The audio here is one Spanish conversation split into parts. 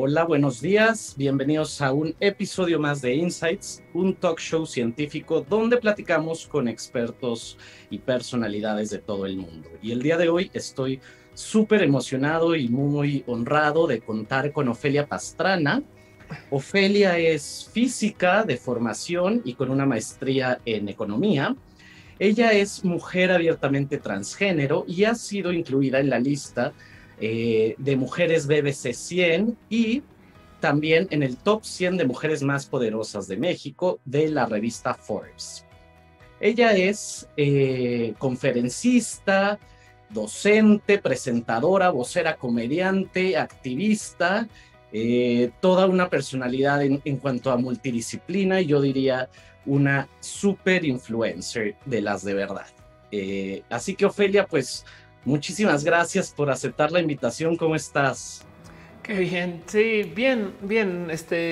Hola, buenos días. Bienvenidos a un episodio más de Insights, un talk show científico donde platicamos con expertos y personalidades de todo el mundo. Y el día de hoy estoy súper emocionado y muy honrado de contar con Ofelia Pastrana. Ofelia es física de formación y con una maestría en economía. Ella es mujer abiertamente transgénero y ha sido incluida en la lista de mujeres BBC 100 y también en el top 100 de mujeres más poderosas de México de la revista Forbes. Ella es conferencista, docente, presentadora, vocera, comediante, activista, toda una personalidad en cuanto a multidisciplina y yo diría una super influencer de las de verdad. Así que Ofelia, pues muchísimas gracias por aceptar la invitación. ¿Cómo estás? Qué bien, sí, bien, bien.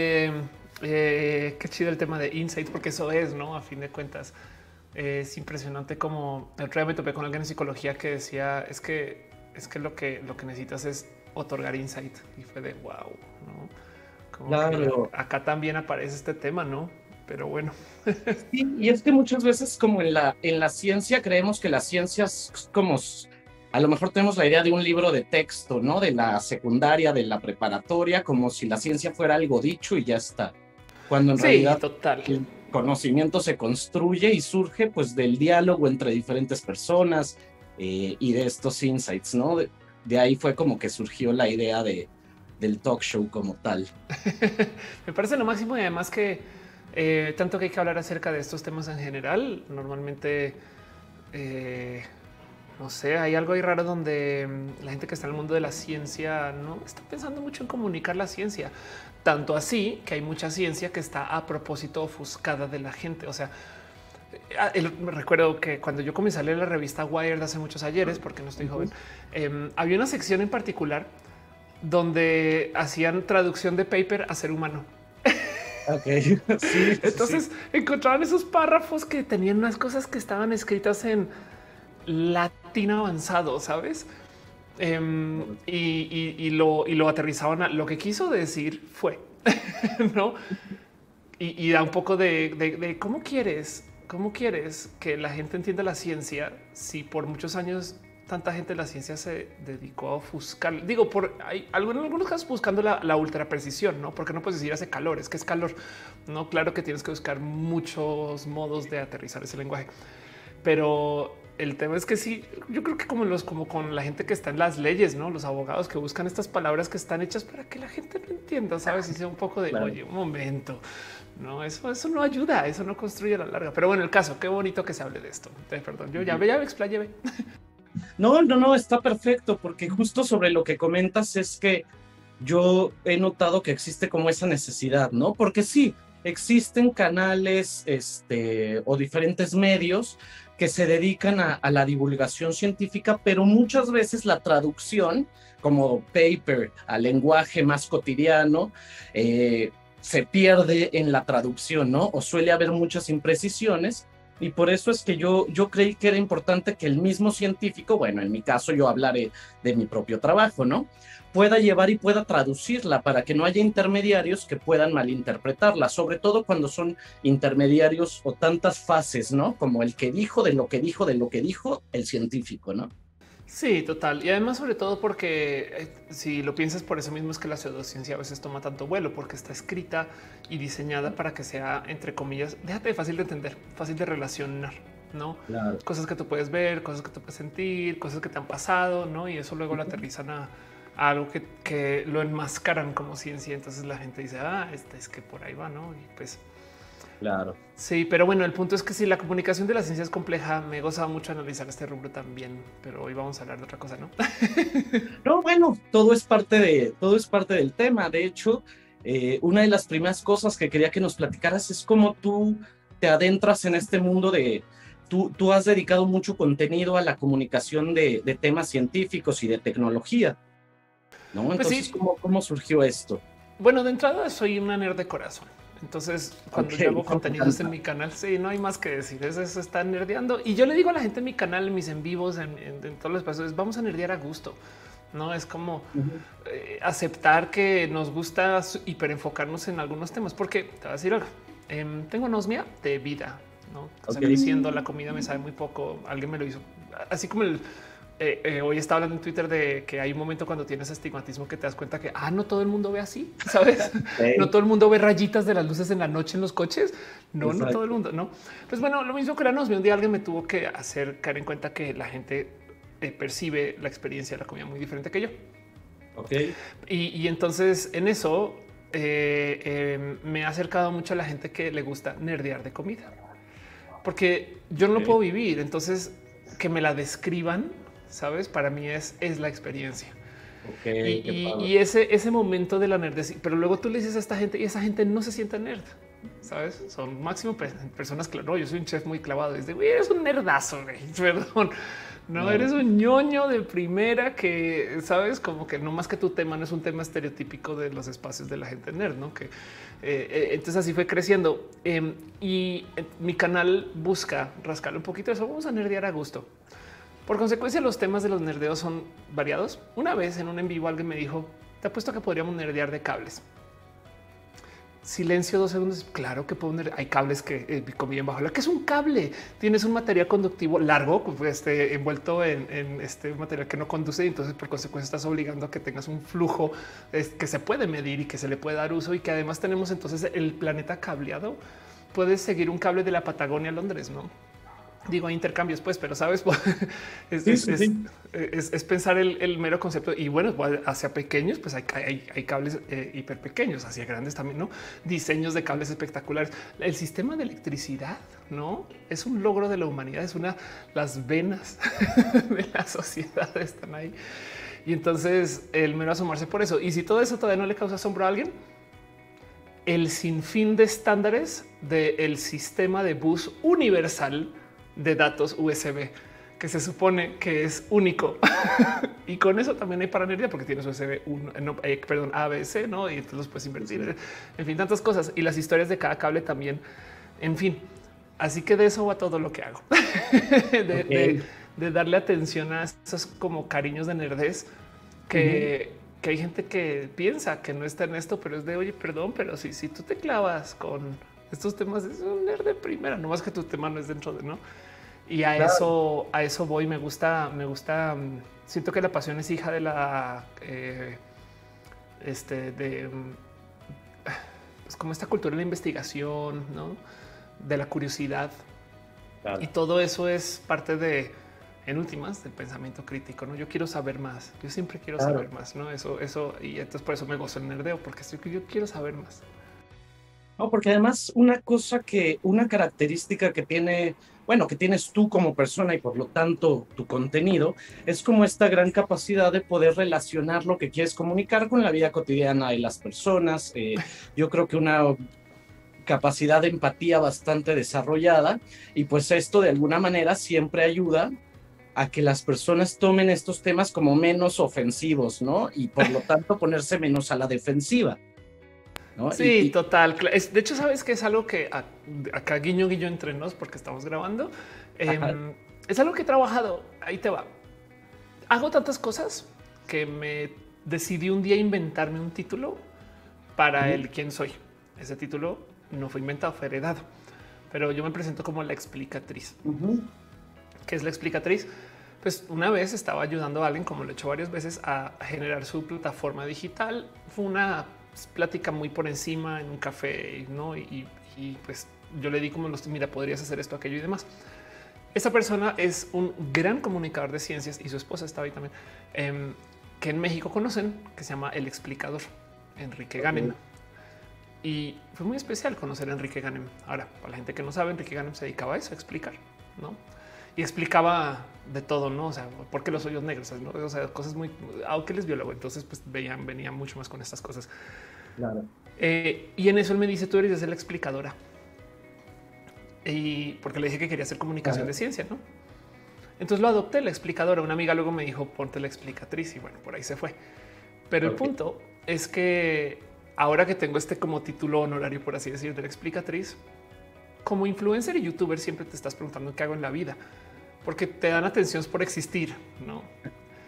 Qué chido el tema de insights, porque eso es, ¿no? A fin de cuentas, es impresionante como el otro día me topé con alguien en psicología que decía es que lo que necesitas es otorgar insight y fue de wow, ¿no? Como que Claro. acá también aparece este tema, ¿no? Pero bueno. Sí, y es que muchas veces como en la ciencia creemos que la ciencia es como, a lo mejor tenemos la idea de un libro de texto, ¿no? De la secundaria, de la preparatoria, como si la ciencia fuera algo dicho y ya está. Cuando en Sí, realidad total. el conocimiento se construye y surge pues del diálogo entre diferentes personas y de estos insights, ¿no? De ahí fue como que surgió la idea del talk show como tal. Me parece lo máximo y además que tanto que hay que hablar acerca de estos temas en general. Normalmente, eh, no sé, hay algo ahí raro donde la gente que está en el mundo de la ciencia no está pensando mucho en comunicar la ciencia. Tanto así que hay mucha ciencia que está a propósito ofuscada de la gente. O sea, me recuerdo que cuando yo comencé a leer la revista Wired hace muchos ayeres, porque no estoy joven, había una sección en particular donde hacían traducción de paper a ser humano. Ok, sí, sí, sí. Entonces encontraban esos párrafos que tenían unas cosas que estaban escritas en latín avanzado, ¿sabes? Y lo aterrizaban a lo que quiso decir fue, ¿no? Y da un poco de cómo quieres que la gente entienda la ciencia si por muchos años tanta gente de la ciencia se dedicó a ofuscar. Digo, hay en algunos casos buscando la ultra precisión, ¿no? Porque no puedes decir hace calor, es que es calor. No, claro que tienes que buscar muchos modos de aterrizar ese lenguaje. Pero el tema es que sí, yo creo que como con la gente que está en las leyes, ¿no? Los abogados que buscan estas palabras que están hechas para que la gente lo entienda, ¿sabes? Y sea un poco de, Claro. oye, un momento. No, eso no ayuda, eso no construye a la larga. Pero bueno, el caso, qué bonito que se hable de esto. Perdón, yo ya me explayé. Ve. No, no, no, está perfecto, porque justo sobre lo que comentas es que yo he notado que existe como esa necesidad, ¿no? Porque sí, existen canales, o diferentes medios que se dedican a la divulgación científica, pero muchas veces la traducción, como paper, al lenguaje más cotidiano, se pierde en la traducción, ¿no? O suele haber muchas imprecisiones. Y por eso es que yo creí que era importante que el mismo científico, bueno, en mi caso yo hablaré de mi propio trabajo, ¿no? Pueda llevar y pueda traducirla para que no haya intermediarios que puedan malinterpretarla, sobre todo cuando son intermediarios o tantas fases, ¿no? Como el que dijo de lo que dijo de lo que dijo el científico, ¿no? Sí, total. Y además, sobre todo porque si lo piensas por eso mismo es que la pseudociencia a veces toma tanto vuelo porque está escrita y diseñada para que sea, entre comillas, déjate fácil de entender, fácil de relacionar, ¿no? Claro. Cosas que tú puedes ver, cosas que tú puedes sentir, cosas que te han pasado, ¿no? Y eso luego lo aterrizan a algo que lo enmascaran como ciencia. Entonces la gente dice, es que por ahí va, ¿no? Y pues Claro. sí, pero bueno, el punto es que si la comunicación de la ciencia es compleja, me goza mucho analizar este rubro también, pero hoy vamos a hablar de otra cosa, ¿no? No, bueno, todo es parte del tema. De hecho, una de las primeras cosas que quería que nos platicaras es cómo tú te adentras en este mundo tú has dedicado mucho contenido a la comunicación de temas científicos y de tecnología, ¿no? Pues Entonces, sí, ¿cómo surgió esto? bueno, de entrada soy una nerd de corazón. Entonces, Ok, cuando yo hago me contenidos en encanta. mi canal, sí, no hay más que decir. Eso está nerdeando. Y yo le digo a la gente en mi canal, en mis en vivos, en todos los espacios, vamos a nerdear a gusto. No es como Ujú. aceptar que nos gusta hiperenfocarnos en algunos temas, porque te voy a decir algo. Tengo anosmia de vida, no? O sea, Ok. creciendo, la comida me sabe muy poco. Alguien me lo hizo así como hoy estaba hablando en Twitter de que hay un momento cuando tienes astigmatismo que te das cuenta que no todo el mundo ve así, sabes? No Ok, todo el mundo ve rayitas de las luces en la noche en los coches. No, no todo el exacto. mundo, no. Pues bueno, lo mismo que la anosmia. Un día alguien me tuvo que hacer caer en cuenta que la gente percibe la experiencia de la comida muy diferente que yo. Ok. Y entonces en eso me ha acercado mucho a la gente que le gusta nerdear de comida, porque yo no lo puedo Ok. vivir. Entonces que me la describan, sabes, para mí es la experiencia Ok, y, qué padre. y ese momento de la nerdez. Pero luego tú le dices a esta gente y esa gente no se siente nerd. Sabes, son máximo personas que no, yo soy un chef muy clavado. Desde güey, eres un nerdazo, güey. Perdón. No Claro. eres un ñoño de primera que sabes como que no más que tu tema no es un tema estereotípico de los espacios de la gente nerd, no? Que entonces así fue creciendo mi canal busca rascarle un poquito de eso. Vamos a nerdear a gusto. Por consecuencia, los temas de los nerdeos son variados. Una vez en un en vivo alguien me dijo: te apuesto que podríamos nerdear de cables. Silencio 2 segundos. Claro que puedo hay cables que conviven bajo la que es un cable. Tienes un material conductivo largo, envuelto en este material que no conduce. Y entonces, por consecuencia, estás obligando a que tengas un flujo que se puede medir y que se le puede dar uso. Y que además tenemos entonces el planeta cableado. Puedes seguir un cable de la Patagonia a Londres, no? Digo, hay intercambios, pues, pero sabes, es, Sí, es, sí, es, sí. es pensar el mero concepto. Y bueno, hacia pequeños, pues hay cables hiper pequeños, hacia grandes también, no? Diseños de cables espectaculares. El sistema de electricidad, no es un logro de la humanidad, es las venas de la sociedad están ahí. Y entonces el mero asomarse por eso. Y si todo eso todavía no le causa asombro a alguien, el sinfín de estándares del sistema de bus universal de datos USB que se supone que es único. Y con eso también hay paranería porque tienes USB 1, no, perdón, ABC, no? Y entonces los puedes invertir. En fin, tantas cosas y las historias de cada cable también. En fin, así que de eso va todo lo que hago, de, de, Ok. de darle atención a esos como cariños de nerdez Ujú. que hay gente que piensa que no está en esto, pero es de oye, perdón, pero si tú te clavas con estos temas, es un nerd de primera, no más que tu tema no es dentro de no. Y Claro. a eso voy. Siento que la pasión es hija de la de pues como esta cultura de la investigación, no? De la curiosidad y Claro. todo eso es parte de, en últimas, del pensamiento crítico. No, yo quiero saber más. Yo siempre quiero Claro. saber más. No, eso. Y entonces por eso me gozo el nerdeo, porque yo quiero saber más. No, porque además una característica que tiene, bueno, que tienes tú como persona y por lo tanto tu contenido, es como esta gran capacidad de poder relacionar lo que quieres comunicar con la vida cotidiana de las personas. Yo creo que una capacidad de empatía bastante desarrollada y pues esto de alguna manera siempre ayuda a que las personas tomen estos temas como menos ofensivos, ¿no? Y por lo tanto ponerse menos a la defensiva, ¿no? Sí, total. De hecho, sabes que es algo que acá guiño entre nos, porque estamos grabando. Ajá. Es algo que he trabajado. Ahí te va. Hago tantas cosas que me decidí un día inventarme un título para Ujú. el quién soy. Ese título no fue inventado, fue heredado, pero yo me presento como la explicatriz. Ujú. ¿Qué es la explicatriz? Pues una vez estaba ayudando a alguien, como lo he hecho varias veces, a generar su plataforma digital. Fue una plática muy por encima en un café, ¿no? Y pues yo le di como mira, podrías hacer esto, aquello y demás. Esta persona es un gran comunicador de ciencias y su esposa estaba ahí también, que en México conocen, que se llama El Explicador, Enrique Ganem. Ok. Y fue muy especial conocer a Enrique Ganem. Ahora, para la gente que no sabe, Enrique Ganem se dedicaba a eso, a explicar, ¿no? Y explicaba de todo, ¿no? O sea, por qué los hoyos negros, ¿no? O sea, cosas muy, aunque él es biólogo, entonces pues venía mucho más con estas cosas. Claro. Y en eso él me dice, tú eres la explicadora. Y porque le dije que quería hacer comunicación Ajá. de ciencia, ¿no? Entonces lo adopté, la explicadora. Una amiga luego me dijo, ponte la explicatriz y bueno, por ahí se fue. Pero el Ok. punto es que ahora que tengo este como título honorario, por así decir, de la explicatriz, como influencer y youtuber siempre te estás preguntando qué hago en la vida, porque te dan atención por existir, ¿no?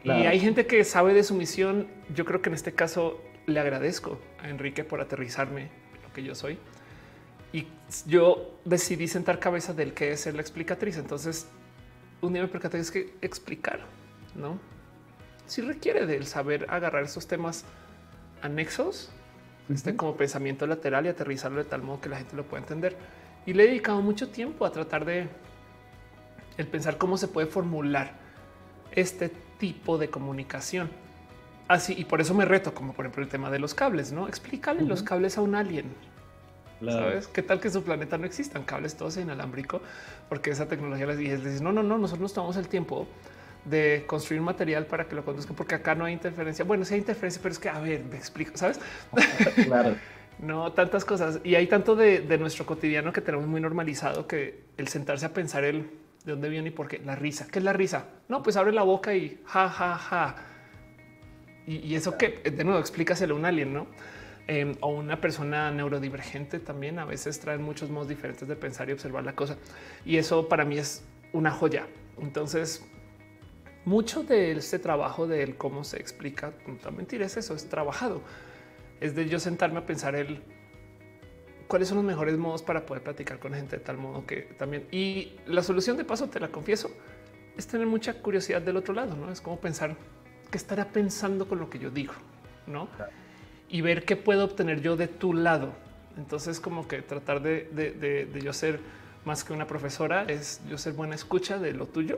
Y Claro. hay gente que sabe de su misión. Yo creo que en este caso le agradezco a Enrique por aterrizarme lo que yo soy. Y yo decidí sentar cabeza del que es ser la explicatriz. Entonces un día me percaté es que explicar, ¿no? Sí requiere del saber agarrar esos temas anexos, como pensamiento lateral y aterrizarlo de tal modo que la gente lo pueda entender. Y le he dedicado mucho tiempo a tratar de el pensar cómo se puede formular este tipo de comunicación. Así, y por eso me reto, como por ejemplo el tema de los cables, ¿no? Explícale los cables a un alien. Claro. ¿Sabes? ¿Qué tal que su planeta no existan cables todos inalámbrico? Porque esa tecnología les dice, no, nosotros nos tomamos el tiempo de construir material para que lo conduzcan, porque acá no hay interferencia. Bueno, sí hay interferencia, pero es que, a ver, me explico, ¿sabes? Claro. No, tantas cosas. Y hay tanto de nuestro cotidiano que tenemos muy normalizado que el sentarse a pensar el de dónde viene y por qué. La risa. ¿Qué es la risa? No, pues abre la boca y ja, ja, ja. Y eso que, de nuevo, explícaselo a un alien, ¿no? O una persona neurodivergente también a veces traen muchos modos diferentes de pensar y observar la cosa. Y eso para mí es una joya. Entonces, mucho de este trabajo de cómo se explica, no mentir, es eso, es trabajado. Es de yo sentarme a pensar el cuáles son los mejores modos para poder platicar con gente de tal modo que también. Y la solución, de paso, te la confieso, es tener mucha curiosidad del otro lado, ¿no? Es como pensar qué estará pensando con lo que yo digo, ¿no? Y ver qué puedo obtener yo de tu lado. Entonces, como que tratar de yo ser más que una profesora, es yo ser buena escucha de lo tuyo.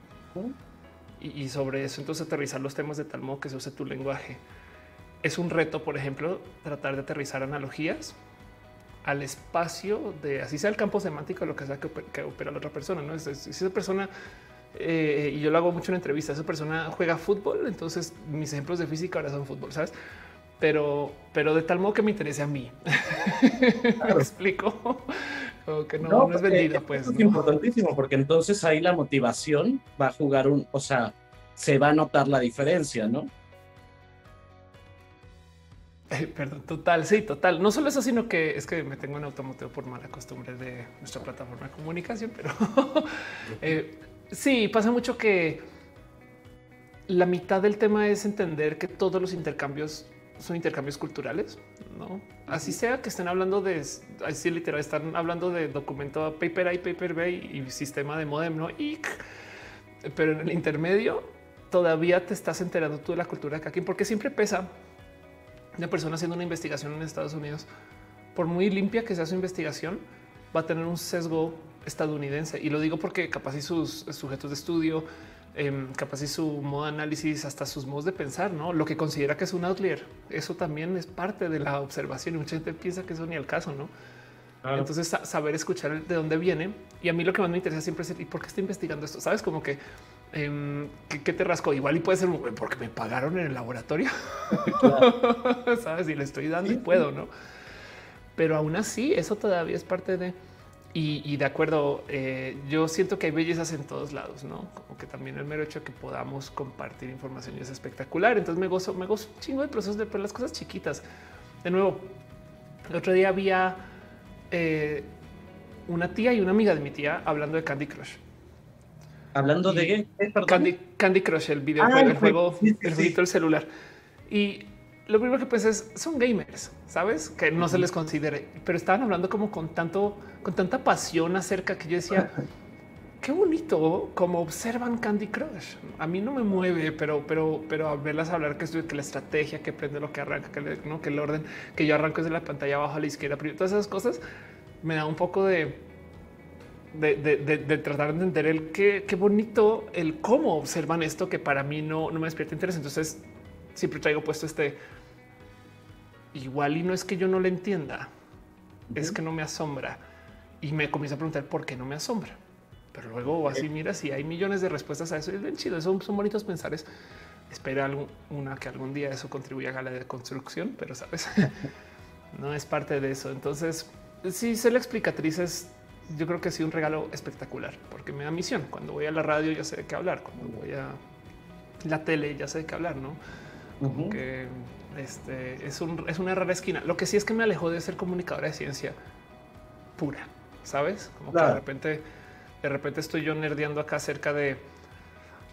Y sobre eso, entonces aterrizar los temas de tal modo que se use tu lenguaje. Es un reto, por ejemplo, tratar de aterrizar analogías al espacio de así sea el campo semántico, lo que sea que opera la otra persona. No es si esa persona, y yo lo hago mucho en entrevistas, esa persona juega fútbol. Entonces mis ejemplos de física ahora son fútbol, sabes? Pero de tal modo que me interese a mí. Me Claro. explico. Como que No, no es porque vendida, pues, eso es ¿no? importantísimo, porque entonces ahí la motivación va a jugar o sea, se va a notar la diferencia, ¿no? Perdón, total, sí, total. No solo eso, sino que es que me tengo en automotive por mala costumbre de nuestra plataforma de comunicación, pero sí, pasa mucho que la mitad del tema es entender que todos los intercambios son intercambios culturales, ¿no? Así sea que estén hablando de, así literal, están hablando de documento paper A, paper B y sistema de modem, ¿no? Pero en el intermedio todavía te estás enterando tú de la cultura de cada quien, porque siempre pesa una persona haciendo una investigación en Estados Unidos, por muy limpia que sea su investigación, va a tener un sesgo estadounidense. Y lo digo porque capaz y sus sujetos de estudio, capaz y su modo de análisis, hasta sus modos de pensar, ¿no? Lo que considera que es un outlier, eso también es parte de la observación y mucha gente piensa que eso ni al caso, ¿no? Claro. Entonces saber escuchar de dónde viene. Y a mí lo que más me interesa siempre es ¿y por qué está investigando esto? Sabes, como que ¿qué te rascó? Igual y puede ser porque me pagaron en el laboratorio, Claro. sabes, y le estoy dando y Sí, puedo, ¿no? Pero aún así, eso todavía es parte de. Y de acuerdo, yo siento que hay bellezas en todos lados, ¿no? Como que también el mero hecho de que podamos compartir información es espectacular. Entonces me gozo un chingo de procesos de las cosas chiquitas. De nuevo, el otro día había una tía y una amiga de mi tía hablando de Candy Crush. hablando de Y qué, perdón. Candy Crush, el videojuego, Ah, el juego, sí, sí, el sí. jueguito del celular. Y lo primero que pensé es son gamers, sabes que no se les considere, pero estaban hablando como con tanta pasión acerca que yo decía qué bonito cómo observan Candy Crush. A mí no me mueve, pero a verlas hablar que la estrategia, que prende lo que arranca, que el orden, que yo arranco desde la pantalla abajo a la izquierda, todas esas cosas me da un poco de tratar de entender el qué bonito el cómo observan esto, que para mí no me despierta interés. Entonces siempre traigo puesto igual y no es que yo no le entienda, es que no me asombra y me comienzo a preguntar por qué no me asombra. Pero luego así mira, si hay millones de respuestas a eso, es bien chido. Son bonitos pensares. Espera una que algún día eso contribuya a la deconstrucción, pero sabes, no es parte de eso. Entonces, sí, ser la explicatriz es, yo creo que ha sido un regalo espectacular porque me da misión. Cuando voy a la radio ya sé de qué hablar, cuando voy a la tele ya sé de qué hablar, ¿no? Como que es una rara esquina. Lo que sí es que me alejó de ser comunicadora de ciencia pura, ¿sabes? Como que Claro. de repente estoy yo nerdeando acá acerca de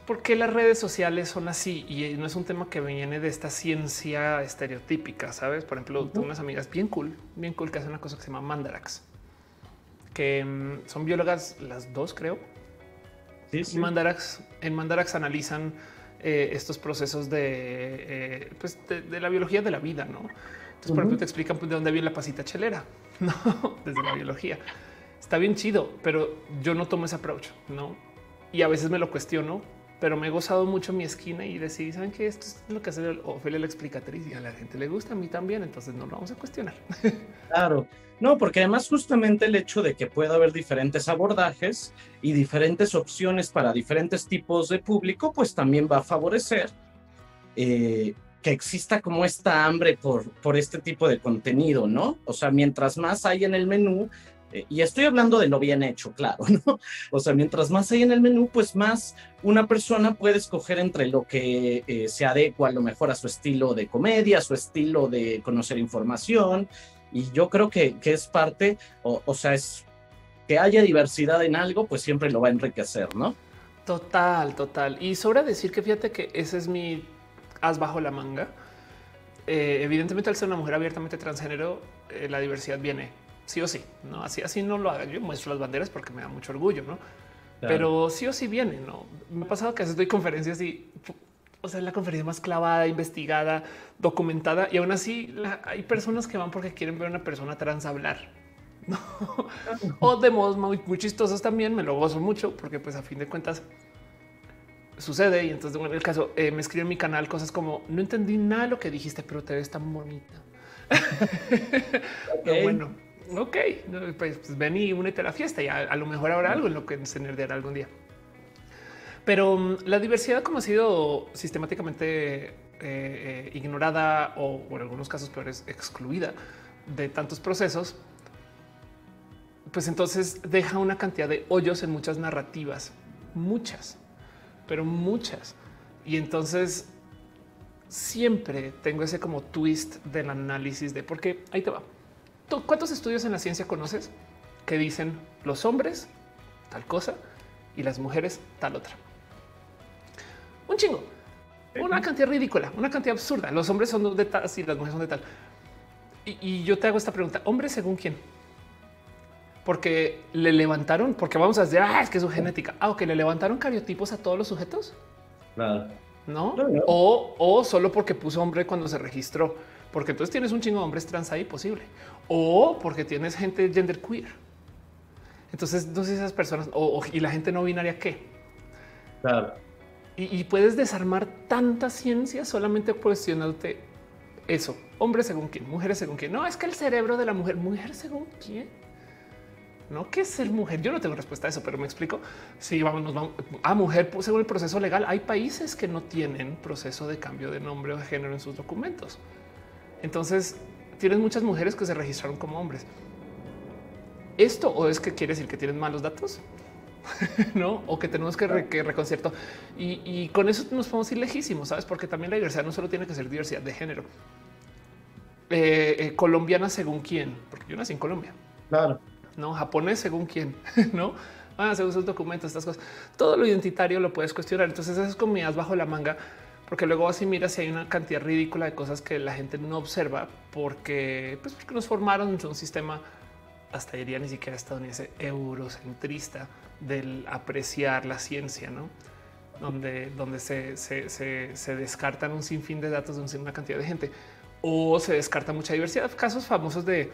por qué las redes sociales son así y no es un tema que viene de esta ciencia estereotípica, ¿sabes? Por ejemplo, tengo unas amigas bien cool que hacen una cosa que se llama Mandarax, que son biólogas las dos, creo. Sí, sí. Y en Mandarax analizan estos procesos de la biología de la vida, ¿no? Entonces, por ejemplo, te explican pues, de dónde viene la pasita chelera, ¿no? Desde la biología. Está bien chido, pero yo no tomo ese approach, ¿no? Y a veces me lo cuestiono, pero me he gozado mucho mi esquina y decidí, ¿saben qué? Esto es lo que hace Ofelia la explicatriz y a la gente le gusta, a mí también, entonces no lo vamos a cuestionar. Claro. No, porque además justamente el hecho de que pueda haber diferentes abordajes y diferentes opciones para diferentes tipos de público, pues también va a favorecer que exista como esta hambre por este tipo de contenido, ¿no? O sea, mientras más hay en el menú, y estoy hablando de lo bien hecho, claro, ¿no? O sea, mientras más hay en el menú, pues más una persona puede escoger entre lo que se adecua a lo mejor a su estilo de comedia, a su estilo de conocer información. Y yo creo que es parte, o sea, es que haya diversidad en algo, pues siempre lo va a enriquecer, ¿no? Total. Y sobra decir que fíjate que ese es mi as bajo la manga. Evidentemente, al ser una mujer abiertamente transgénero, la diversidad viene sí o sí, no así no lo haga. Yo muestro las banderas porque me da mucho orgullo, no? Claro. Pero sí o sí viene. No me ha pasado que a veces doy conferencias y, o sea, la conferencia más clavada, investigada, documentada, y aún así hay personas que van porque quieren ver a una persona trans hablar, ¿no? O de modos muy chistosos también. Me lo gozo mucho porque, pues, a fin de cuentas sucede. Y entonces, en el caso, me escribe en mi canal cosas como: no entendí nada de lo que dijiste, pero te ves tan bonita. Okay. Bueno, ok, pues ven y únete a la fiesta y a lo mejor habrá algo en lo que se nerdeará algún día. Pero la diversidad, como ha sido sistemáticamente ignorada o en algunos casos peores excluida de tantos procesos, pues entonces deja una cantidad de hoyos en muchas narrativas, muchas, pero muchas. Y entonces siempre tengo ese como twist del análisis de por qué. Ahí te va. ¿Cuántos estudios en la ciencia conoces que dicen los hombres tal cosa y las mujeres tal otra? Un chingo, una cantidad ridícula, una cantidad absurda. Los hombres son de tal y las mujeres son de tal. Y yo te hago esta pregunta: ¿hombres según quién? Porque le levantaron, porque vamos a decir, es que es su genética. Ok, le levantaron cariotipos a todos los sujetos. Claro. No. O solo porque puso hombre cuando se registró, porque entonces tienes un chingo de hombres trans ahí posible, o porque tienes gente gender queer. Entonces, no sé, esas personas y la gente no binaria, ¿qué? Claro. Y puedes desarmar tanta ciencia solamente cuestionándote eso. Hombres según quién, mujeres según quién. No, es que el cerebro de la mujer, mujer según quién. No, ¿qué es ser mujer? Yo no tengo respuesta a eso, pero me explico. Sí, vamos a mujer según el proceso legal. Hay países que no tienen proceso de cambio de nombre o de género en sus documentos. Entonces tienes muchas mujeres que se registraron como hombres. ¿Esto o es que quiere decir que tienen malos datos? No, o que tenemos que reconcierto y con eso nos podemos ir lejísimos, sabes? Porque también la diversidad no solo tiene que ser diversidad de género. Colombiana según quién, porque yo nací en Colombia. Claro. No, japonés según quién, no según sus documentos, estas cosas. Todo lo identitario lo puedes cuestionar. Entonces, esas comidas bajo la manga, porque luego así mira si hay una cantidad ridícula de cosas que la gente no observa porque nos formaron en un sistema, hasta diría ni siquiera estadounidense, eurocentrista, del apreciar la ciencia, ¿no? Donde se descartan un sinfín de datos de una cantidad de gente o se descarta mucha diversidad. Casos famosos de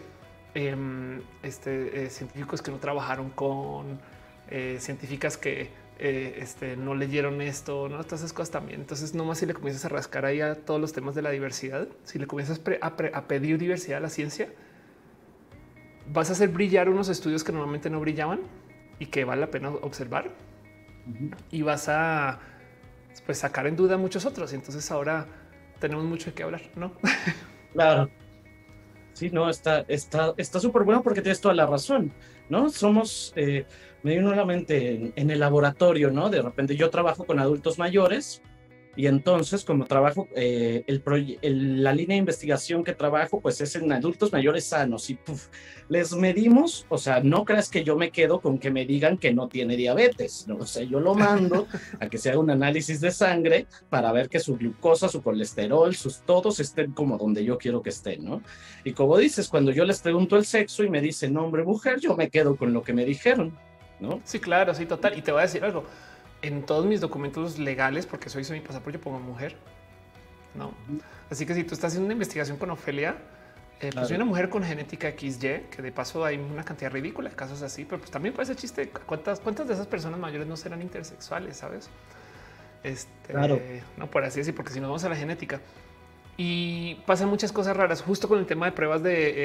científicos que no trabajaron con científicas que no leyeron esto, no, todas esas cosas también. Entonces, nomás si le comienzas a rascar ahí a todos los temas de la diversidad, si le comienzas a pedir diversidad a la ciencia, vas a hacer brillar unos estudios que normalmente no brillaban y que vale la pena observar. Y vas a sacar en duda muchos otros. Y entonces ahora tenemos mucho de qué hablar, ¿no? Claro. Sí, no, está súper bueno porque tienes toda la razón, ¿no? Somos, me vino a la mente en el laboratorio, ¿no? De repente yo trabajo con adultos mayores Y entonces, como trabajo, la línea de investigación que trabajo, pues es en adultos mayores sanos y puf, les medimos, o sea, no creas que yo me quedo con que me digan que no tiene diabetes, ¿no? O sea, yo lo mando a que se haga un análisis de sangre para ver que su glucosa, su colesterol, sus todos estén como donde yo quiero que estén, ¿no? Y como dices, cuando yo les pregunto el sexo y me dicen hombre, mujer, yo me quedo con lo que me dijeron, ¿no? Sí, claro, sí, total. Y te voy a decir algo. En todos mis documentos legales, porque soy mi pasaporte, yo pongo mujer, ¿no? Así que si tú estás haciendo una investigación con Ofelia, pues soy una mujer con genética XY, que de paso hay una cantidad ridícula de casos así, pero pues también puede ser chiste. ¿Cuántas de esas personas mayores no serán intersexuales, sabes? Claro. No, por así decir, porque si nos vamos a la genética y pasan muchas cosas raras, justo con el tema de pruebas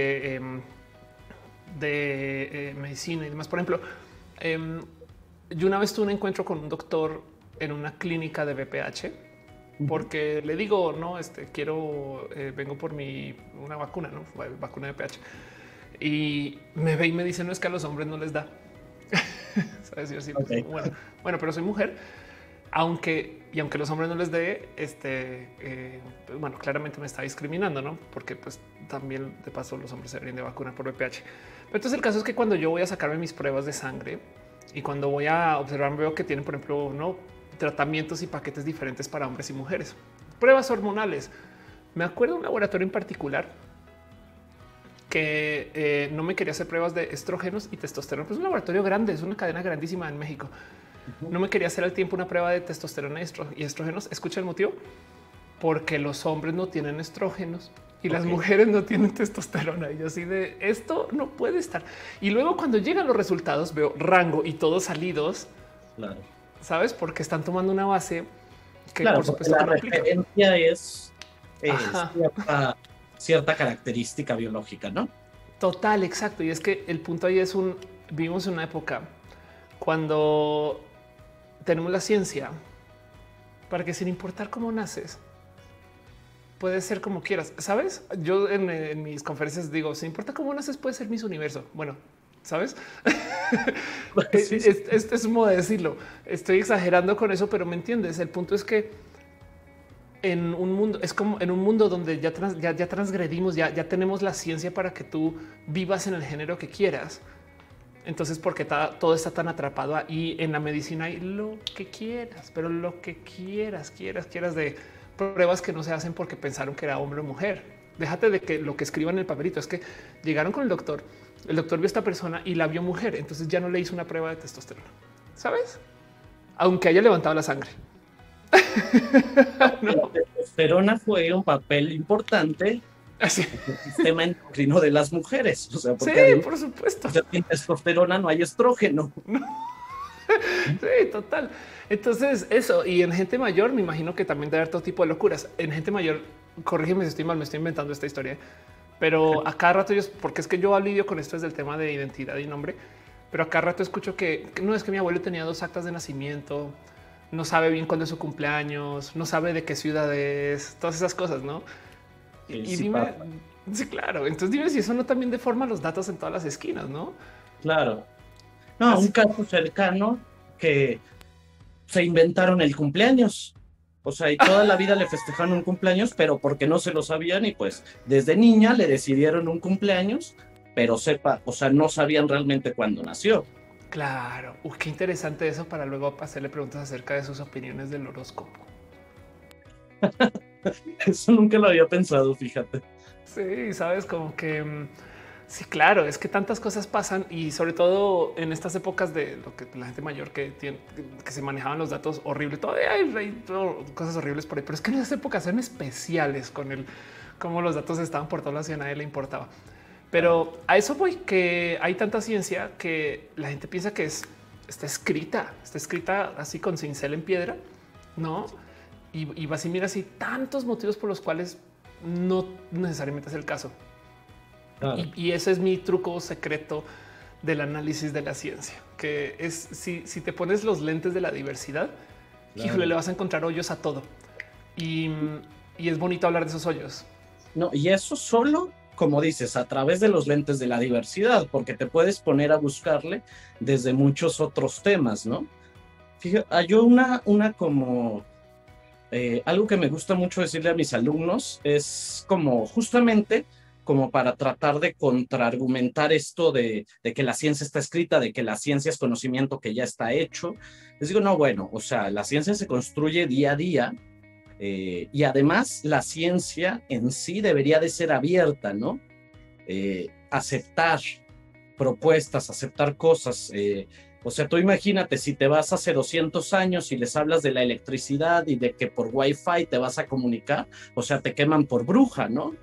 de medicina y demás. Por ejemplo, yo una vez tuve un encuentro con un doctor en una clínica de BPH porque le digo, no, quiero, vengo por una vacuna, no vacuna de BPH, y me ve y me dice, no, es que a los hombres no les da. ¿Sabes? Yo sí, okay. Bueno, pero soy mujer, aunque los hombres no les dé, bueno, claramente me está discriminando, no? Porque pues también de paso los hombres se deberían de vacunar por BPH. Pero entonces el caso es que cuando yo voy a sacarme mis pruebas de sangre y cuando voy a observar, veo que tienen, por ejemplo, no tratamientos y paquetes diferentes para hombres y mujeres, pruebas hormonales. Me acuerdo de un laboratorio en particular que no me quería hacer pruebas de estrógenos y testosterona. Pues es un laboratorio grande, es una cadena grandísima en México. No me quería hacer al tiempo una prueba de testosterona y estrógenos. Escucha el motivo: porque los hombres no tienen estrógenos y las mujeres no tienen testosterona. Y yo así de esto no puede estar. Y luego cuando llegan los resultados veo rango y todos salidos. Claro. ¿Sabes? Porque están tomando una base que claro, por supuesto la no aplica. referencia es cierta característica biológica, ¿no? Total, exacto. Y es que el punto ahí es vivimos en una época cuando tenemos la ciencia para que sin importar cómo naces, puedes ser como quieras. ¿Sabes? Yo en mis conferencias digo, sin importa cómo naces, puedes ser Miss Universo. Bueno, ¿sabes? Sí. Este es un modo de decirlo. Estoy exagerando con eso, pero me entiendes. El punto es que en un mundo, es como en un mundo donde ya transgredimos, ya tenemos la ciencia para que tú vivas en el género que quieras. Entonces, porque todo está tan atrapado ahí en la medicina y lo que quieras, pero lo que quieras de pruebas que no se hacen porque pensaron que era hombre o mujer. Déjate de que lo que escriban en el papelito es que llegaron con el doctor vio a esta persona y la vio mujer, entonces ya no le hizo una prueba de testosterona, ¿sabes? Aunque haya levantado la sangre. No. La testosterona fue un papel importante así en el sistema endocrino de las mujeres. O sea, porque sí, por supuesto. O sea, sin testosterona no hay estrógeno. No. Sí, total. Entonces eso, y en gente mayor me imagino que también debe haber todo tipo de locuras. En gente mayor, corrígeme si estoy mal, me estoy inventando esta historia, pero a cada rato porque es que yo lidio con esto desde el tema de identidad y nombre, pero a cada rato escucho que no, es que mi abuelo tenía 2 actas de nacimiento, no sabe bien cuándo es su cumpleaños, no sabe de qué ciudad es, todas esas cosas, ¿no? Y sí, dime, sí, claro. Entonces dime si eso no también deforma los datos en todas las esquinas, ¿no? Claro. No, un caso cercano que se inventaron el cumpleaños. O sea, y toda la vida le festejaron un cumpleaños, pero porque no se lo sabían y pues desde niña le decidieron un cumpleaños, pero no sabían realmente cuándo nació. Claro. Qué interesante eso para luego hacerle preguntas acerca de sus opiniones del horóscopo. Eso nunca lo había pensado, fíjate. Sí, sabes, como que sí, claro, es que tantas cosas pasan y sobre todo en estas épocas de lo que la gente mayor que se manejaban los datos horrible, todavía hay cosas horribles por ahí, pero es que en esas épocas eran especiales con cómo los datos estaban por todas las y a nadie le importaba. Pero a eso voy, que hay tanta ciencia que la gente piensa que está escrita así con cincel en piedra, ¿no? Y vas y miras y tantos motivos por los cuales no necesariamente es el caso. Claro. Y ese es mi truco secreto del análisis de la ciencia, que es si te pones los lentes de la diversidad, claro, híjole, le vas a encontrar hoyos a todo. Y es bonito hablar de esos hoyos. No, y eso solo, como dices, a través de los lentes de la diversidad, porque te puedes poner a buscarle desde muchos otros temas, ¿no? Fíjate, hay una como algo que me gusta mucho decirle a mis alumnos es como justamente como para tratar de contraargumentar esto de que la ciencia está escrita, de que la ciencia es conocimiento que ya está hecho. Les digo, no, bueno, o sea, la ciencia se construye día a día y además la ciencia en sí debería de ser abierta, ¿no? Aceptar propuestas, aceptar cosas. O sea, tú imagínate si te vas hace 200 años y les hablas de la electricidad y de que por Wi-Fi te vas a comunicar, o sea, te queman por bruja, ¿no?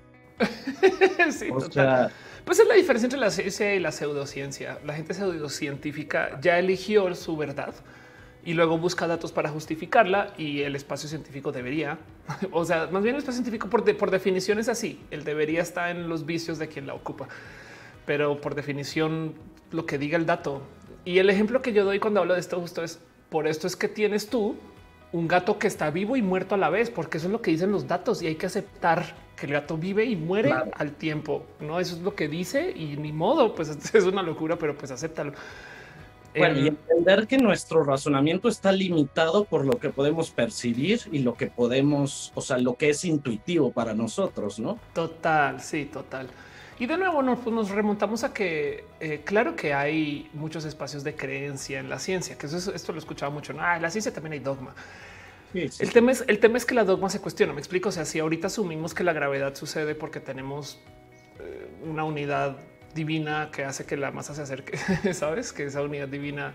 Sí, O total. sea, Pues es la diferencia entre la ciencia y la pseudociencia. La gente pseudocientífica ya eligió su verdad y luego busca datos para justificarla y el espacio científico debería, o sea, más bien el espacio científico por definición es así. El debería está en los vicios de quien la ocupa, pero por definición lo que diga el dato. Y el ejemplo que yo doy cuando hablo de esto justo es por esto es que tienes tú un gato que está vivo y muerto a la vez, porque eso es lo que dicen los datos y hay que aceptar que el gato vive y muere claro. al tiempo. No, eso es lo que dice y ni modo, pues es una locura, pero pues acéptalo. Bueno, y entender que nuestro razonamiento está limitado por lo que podemos percibir y lo que podemos, o sea, lo que es intuitivo para nosotros, ¿no? Total, sí, total. Y de nuevo nos remontamos a que claro que hay muchos espacios de creencia en la ciencia, que esto lo escuchaba mucho. ¿No? En la ciencia también hay dogma. Sí, sí, El sí. tema es que la dogma se cuestiona. Me explico. O sea, si ahorita asumimos que la gravedad sucede porque tenemos una unidad divina que hace que la masa se acerque, sabes que esa unidad divina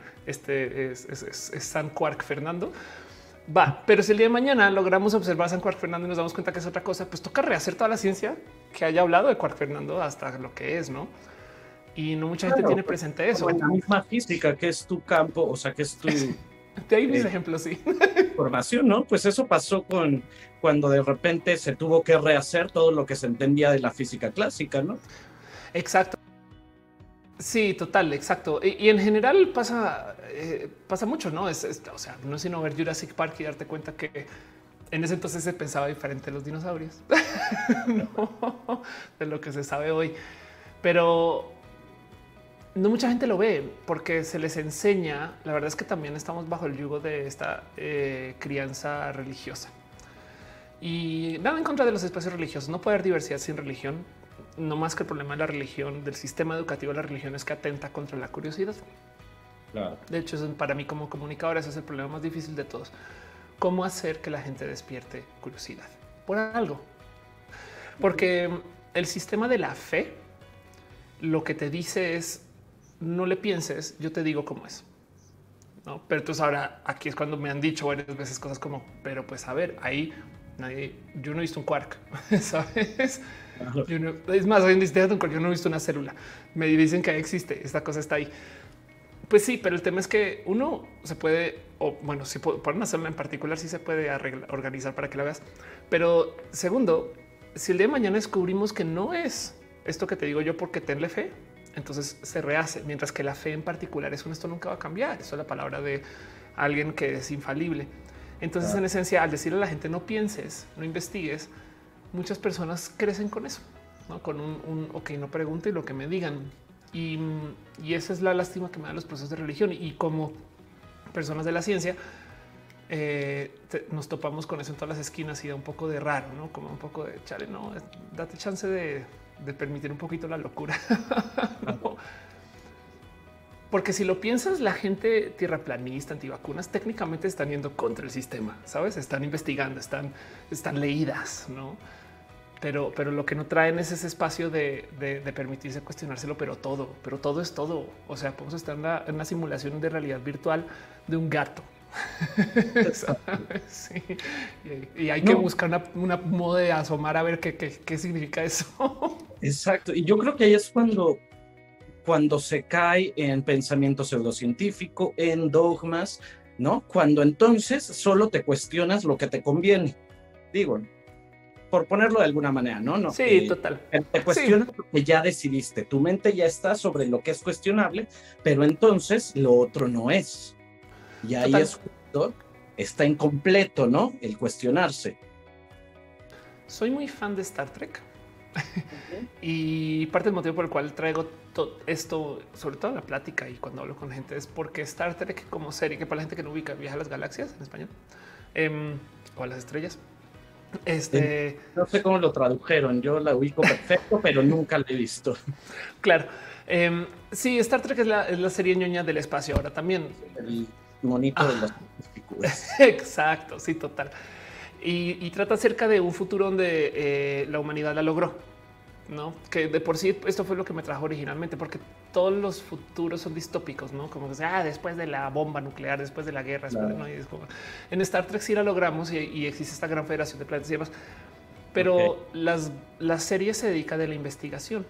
es San Quark Fernando. Va, pero si el día de mañana logramos observar a San Quark Fernando y nos damos cuenta que es otra cosa, pues toca rehacer toda la ciencia que haya hablado de Quark Fernando hasta lo que es, ¿no? Y no mucha gente Claro, tiene pues, presente eso. como en la misma física, que es tu campo, o sea, que es tu De ahí mis ejemplos, sí. formación, ¿no? Pues eso pasó con cuando de repente se tuvo que rehacer todo lo que se entendía de la física clásica, ¿no? Exacto. Sí, total, exacto. Y en general pasa mucho, ¿no? O sea, no es sino ver Jurassic Park y darte cuenta que en ese entonces se pensaba diferente de los dinosaurios, no, de lo que se sabe hoy. Pero no mucha gente lo ve porque se les enseña. La verdad es que también estamos bajo el yugo de esta crianza religiosa. Y nada en contra de los espacios religiosos. No puede haber diversidad sin religión. No más que el problema de la religión, del sistema educativo de la religión es que atenta contra la curiosidad. Claro. De hecho, eso, para mí como comunicador, ese es el problema más difícil de todos. ¿Cómo hacer que la gente despierte curiosidad por algo? Porque el sistema de la fe lo que te dice es no le pienses, yo te digo cómo es. ¿No? Pero entonces ahora aquí es cuando me han dicho varias veces cosas como, pero pues a ver, ahí yo no he visto un quark, ¿sabes? Claro. Es más, hoy en día yo no he visto una célula. Me dicen que existe, esta cosa está ahí. Pues sí, pero el tema es que uno se puede, o bueno, si por una célula en particular sí se puede organizar para que la veas. Pero segundo, si el día de mañana descubrimos que no es esto que te digo yo porque tenle fe, entonces se rehace, mientras que la fe en particular es esto nunca va a cambiar. Eso es la palabra de alguien que es infalible. Entonces, Claro. en esencia, al decirle a la gente no pienses, no investigues, muchas personas crecen con eso, ¿no? Con un ok, no pregunte lo que me digan. Y esa es la lástima que me dan los procesos de religión. Y como personas de la ciencia, nos topamos con eso en todas las esquinas y da un poco de raro, ¿no? Como un poco de chale, no, date chance de permitir un poquito la locura. ¿No? Porque si lo piensas, la gente tierraplanista, antivacunas, técnicamente están yendo contra el sistema, ¿sabes? Están investigando, están leídas, ¿no? Pero lo que no traen es ese espacio de permitirse cuestionárselo, pero todo es todo. O sea, podemos estar en una simulación de realidad virtual de un gato. Sí. Y hay que buscar una modo de asomar a ver qué significa eso. Exacto. Y yo creo que ahí es cuando se cae en pensamiento pseudocientífico, en dogmas, ¿no? Cuando entonces solo te cuestionas lo que te conviene. Digo, por ponerlo de alguna manera, ¿no? No, Sí, total. te cuestionas lo que ya decidiste. Tu mente ya está sobre lo que es cuestionable, pero entonces lo otro no es. Y ahí Total. es justo, está incompleto, ¿no? El cuestionarse. Soy muy fan de Star Trek. Y parte del motivo por el cual traigo esto, sobre todo en la plática y cuando hablo con gente, es porque Star Trek como serie, que para la gente que no ubica Viaja a las Galaxias en español, O a las estrellas. No sé cómo lo tradujeron, yo la ubico perfecto, pero nunca la he visto. Claro. Sí, Star Trek es la serie ñoña del espacio ahora también. El monito de las figuras. Exacto, sí, total. Y trata acerca de un futuro donde la humanidad la logró, ¿no? Que de por sí esto fue lo que me trajo originalmente, porque todos los futuros son distópicos, ¿no? Como que después de la bomba nuclear, después de la guerra, después ¿no? Y es como, en Star Trek sí la logramos y existe esta gran federación de planetas y demás, pero la serie se dedica de la investigación.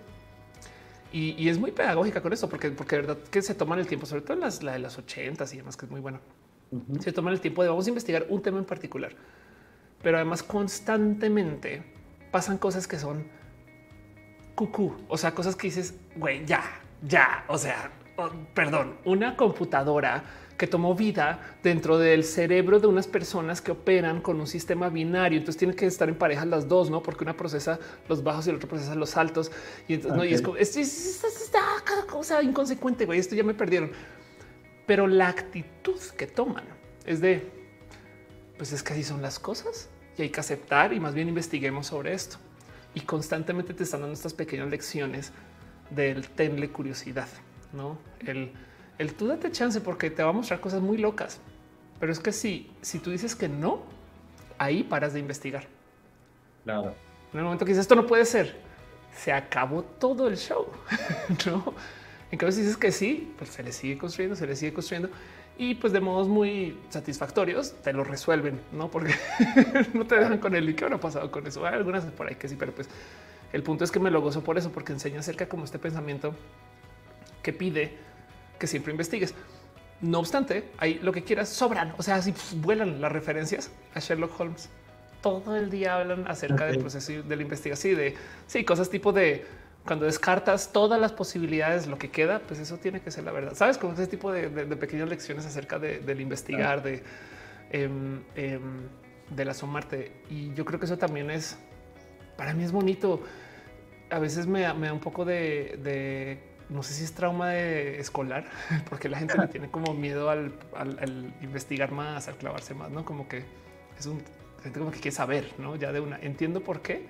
Y es muy pedagógica con eso, porque de verdad que se toman el tiempo, sobre todo la de las 80s y demás, que es muy bueno. Se toman el tiempo de vamos a investigar un tema en particular, pero además constantemente pasan cosas que son cucú, o sea, cosas que dices, güey, ya, o sea, perdón, una computadora que tomó vida dentro del cerebro de unas personas que operan con un sistema binario. Entonces tienen que estar en pareja las dos, no? Porque una procesa los bajos y el otro procesa los altos. Y entonces no, y es como cada cosa inconsecuente. Güey, esto ya me perdieron. Pero la actitud que toman es de pues es que así son las cosas y hay que aceptar y más bien investiguemos sobre esto. Y constantemente te están dando estas pequeñas lecciones del tenle curiosidad, no? El tú date chance porque te va a mostrar cosas muy locas. Pero es que si tú dices que no, ahí paras de investigar. Claro. En el momento que dices esto no puede ser, se acabó todo el show. ¿No? En cambio, si dices que sí, pues se le sigue construyendo y pues de modos muy satisfactorios te lo resuelven, no? Porque no te dejan con él. ¿Y qué habrá pasado con eso? Hay algunas por ahí que sí, pero pues el punto es que me lo gozo por eso, porque enseña acerca como este pensamiento que pide que siempre investigues. No obstante, hay lo que quieras sobran. O sea, si vuelan las referencias a Sherlock Holmes, todo el día hablan acerca del proceso de la investigación y de cosas tipo de cuando descartas todas las posibilidades, lo que queda, pues eso tiene que ser la verdad. Sabes, como ese tipo de pequeñas lecciones acerca del investigar, del asomarte. Y yo creo que eso también es para mí es bonito. A veces me da un poco de no sé si es trauma de escolar, porque la gente le tiene como miedo al investigar más, al clavarse más, no como que es gente como que quiere saber, no? Ya de una entiendo por qué,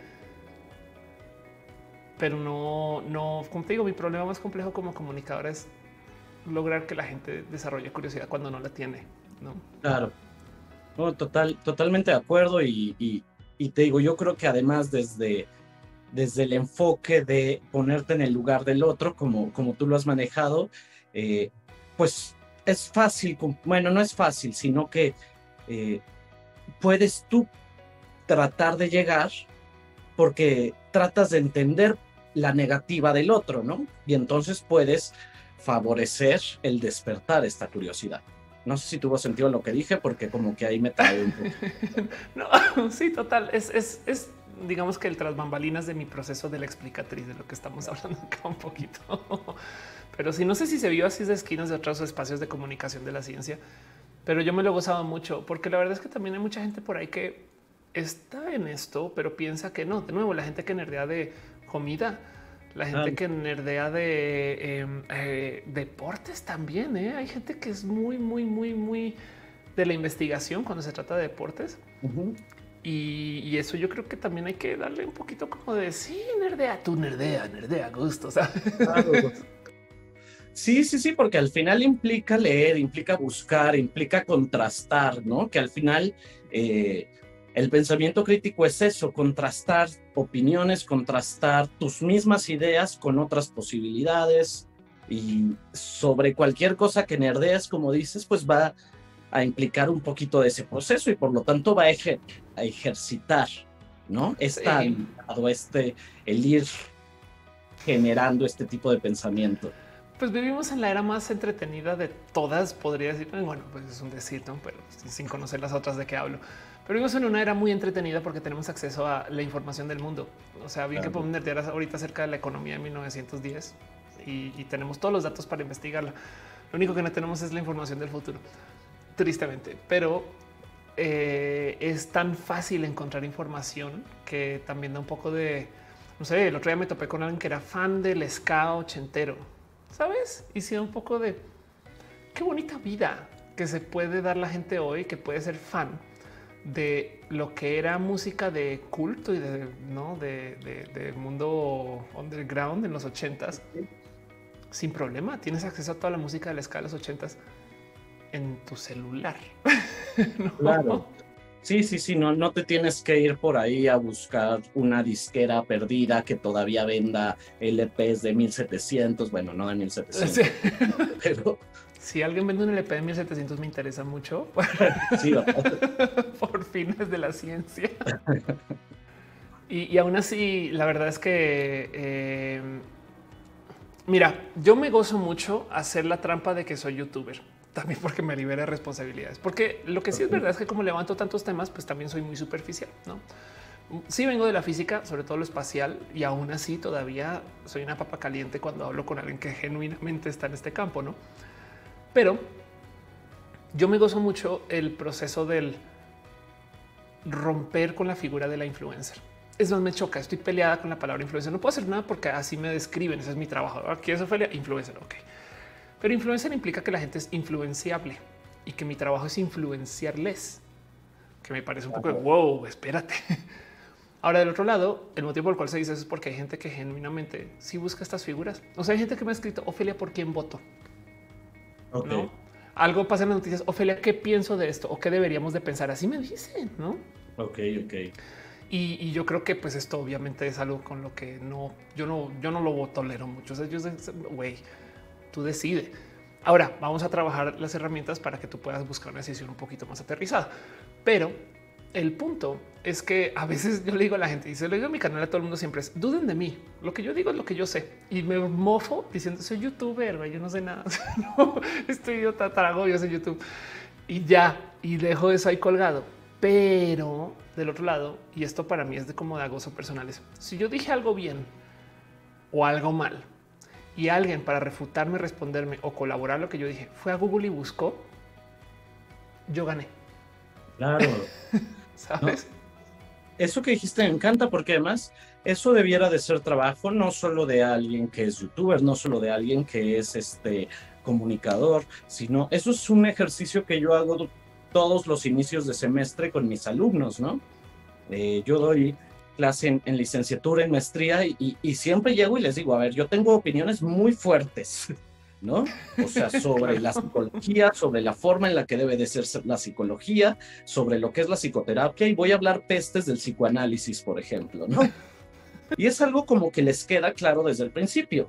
pero no, como te digo, mi problema más complejo como comunicadora es lograr que la gente desarrolle curiosidad cuando no la tiene, no? Claro, no, totalmente de acuerdo y te digo, yo creo que además desde el enfoque de ponerte en el lugar del otro, como tú lo has manejado, pues es fácil, bueno, no es fácil, sino que puedes tú tratar de llegar porque tratas de entender la negativa del otro, ¿no? Y entonces puedes favorecer el despertar esta curiosidad. No sé si tuvo sentido lo que dije, porque como que ahí me traigo un poco. No, sí, total. Es digamos que el tras bambalinas de mi proceso de la explicatriz de lo que estamos hablando acá un poquito. Pero sí, no sé si se vio así de esquinas de otros espacios de comunicación de la ciencia, pero yo me lo gozaba mucho porque la verdad es que también hay mucha gente por ahí que está en esto, pero piensa que no. De nuevo, la gente que nerdea de comida, la gente que nerdea de deportes también. Hay gente que es muy de la investigación cuando se trata de deportes. Y eso yo creo que también hay que darle un poquito como de sí, nerdea, tú nerdea, gusto. ¿Sabes? Claro. Sí, porque al final implica leer, implica buscar, implica contrastar, ¿no? Que al final el pensamiento crítico es eso, contrastar opiniones, contrastar tus mismas ideas con otras posibilidades y sobre cualquier cosa que nerdeas, como dices, pues va a implicar un poquito de ese proceso y por lo tanto va a ejercitar, ¿no? El ir generando este tipo de pensamiento. Pues vivimos en la era más entretenida de todas, podría decir. Bueno, pues es un decir, ¿no? Pero sin conocer las otras de qué hablo. Pero vivimos en una era muy entretenida porque tenemos acceso a la información del mundo. O sea, bien que podemos nerdear ahorita acerca de la economía de 1910 y tenemos todos los datos para investigarla. Lo único que no tenemos es la información del futuro, tristemente. Pero es tan fácil encontrar información que también da un poco de, no sé, el otro día me topé con alguien que era fan del ska ochentero, ¿sabes? Y sí, un poco de qué bonita vida que se puede dar la gente hoy, que puede ser fan de lo que era música de culto y de, ¿no? de mundo underground en los 80s, sin problema. Tienes acceso a toda la música de la escala de los 80s en tu celular. ¿No? Claro. Sí, sí, sí, no, no te tienes que ir por ahí a buscar una disquera perdida que todavía venda LPs de 1700, bueno, no de 1700, Sí. pero Si alguien vende un LP de 1700 me interesa mucho. sí, Por fines de la ciencia. Y aún así, la verdad es que mira, yo me gozo mucho hacer la trampa de que soy youtuber, también porque me libera de responsabilidades. Porque lo que sí es verdad es que como levanto tantos temas, pues también soy muy superficial, ¿no? Sí vengo de la física, sobre todo lo espacial, y aún así todavía soy una papa caliente cuando hablo con alguien que genuinamente está en este campo, ¿no? Pero yo me gozo mucho el proceso del romper con la figura de la influencer. Es más, me choca. Estoy peleada con la palabra influencer. No puedo hacer nada porque así me describen. Ese es mi trabajo. Aquí es Ofelia, influencer. Ok, pero influencer implica que la gente es influenciable y que mi trabajo es influenciarles, que me parece un poco de wow, espérate. Ahora, del otro lado, el motivo por el cual se dice eso es porque hay gente que genuinamente sí busca estas figuras. O sea, hay gente que me ha escrito, Ofelia, ¿por quién voto? okay. ¿No? Algo pasa en las noticias, Ofelia, ¿qué pienso de esto? ¿O qué deberíamos de pensar? Así me dicen, ¿no? Ok, ok. Y yo creo que pues esto obviamente es algo con lo que yo no lo tolero mucho. O sea, güey, tú decide. Ahora vamos a trabajar las herramientas para que tú puedas buscar una decisión un poquito más aterrizada. Pero el punto es que a veces yo le digo a la gente y se lo digo en mi canal a todo el mundo siempre es duden de mí. Lo que yo digo es lo que yo sé y me mofo diciendo soy youtuber, yo no sé nada. No, estoy idiota, trago, yo soy YouTube y ya y dejo eso ahí colgado. Pero del otro lado, y esto para mí es de como de gozo personales. Si yo dije algo bien o algo mal y alguien para refutarme, responderme o colaborar lo que yo dije fue a Google y buscó, yo gané. Claro. ¿Sabes? No, eso que dijiste me encanta porque además eso debiera de ser trabajo no solo de alguien que es youtuber, no solo de alguien que es comunicador, sino eso es un ejercicio que yo hago todos los inicios de semestre con mis alumnos, ¿no? Yo doy clase en licenciatura, en maestría y siempre llego y les digo, a ver, yo tengo opiniones muy fuertes, ¿no? O sea, sobre la psicología, sobre la forma en la que debe de ser la psicología, sobre lo que es la psicoterapia y voy a hablar pestes del psicoanálisis, por ejemplo, ¿no? Y es algo como que les queda claro desde el principio.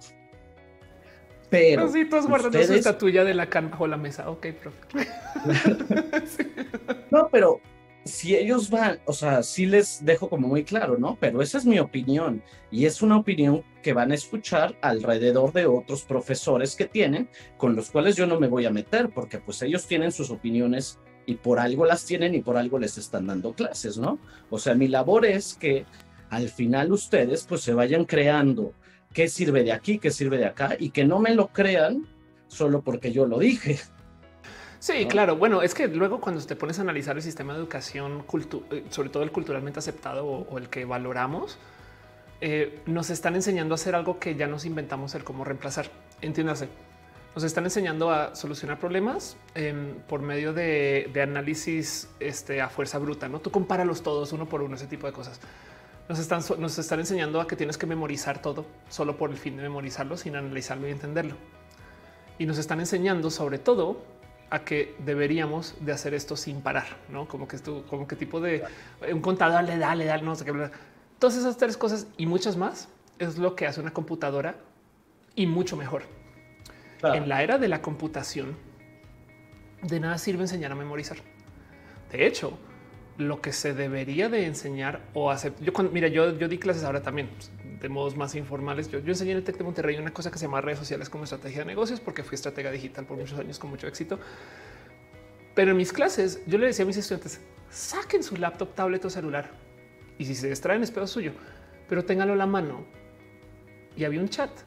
Pero sí, todos guardando su ustedes... estatuilla de la can bajo la mesa. Ok, profe. Sí. No, pero si ellos van, o sea, sí les dejo como muy claro, ¿no? Pero esa es mi opinión y es una opinión que van a escuchar alrededor de otros profesores que tienen, con los cuales yo no me voy a meter, porque pues ellos tienen sus opiniones y por algo las tienen y por algo les están dando clases, ¿no? O sea, mi labor es que al final ustedes pues se vayan creando qué sirve de aquí, qué sirve de acá y que no me lo crean solo porque yo lo dije. Sí, ¿No? claro. Bueno, es que luego cuando te pones a analizar el sistema de educación, sobre todo el culturalmente aceptado o el que valoramos, nos están enseñando a hacer algo que ya nos inventamos el cómo reemplazar. Entiéndase. Nos están enseñando a solucionar problemas por medio de análisis a fuerza bruta. No tú compáralos todos uno por uno, ese tipo de cosas. Nos están enseñando a que tienes que memorizar todo solo por el fin de memorizarlo sin analizarlo y entenderlo. Y nos están enseñando sobre todo a que deberíamos de hacer esto sin parar, ¿no? Como que esto, como que tipo de un contador, dale, no sé qué. Todas esas tres cosas y muchas más es lo que hace una computadora y mucho mejor. Claro. En la era de la computación, de nada sirve enseñar a memorizar. De hecho, lo que se debería de enseñar o hacer, yo di clases ahora también de modos más informales. Yo enseñé en el TEC de Monterrey una cosa que se llama redes sociales como estrategia de negocios, porque fui estratega digital por muchos años con mucho éxito. Pero en mis clases yo le decía a mis estudiantes, saquen su laptop, tablet o celular y si se distraen es pedo suyo, pero ténganlo a la mano. Y había un chat.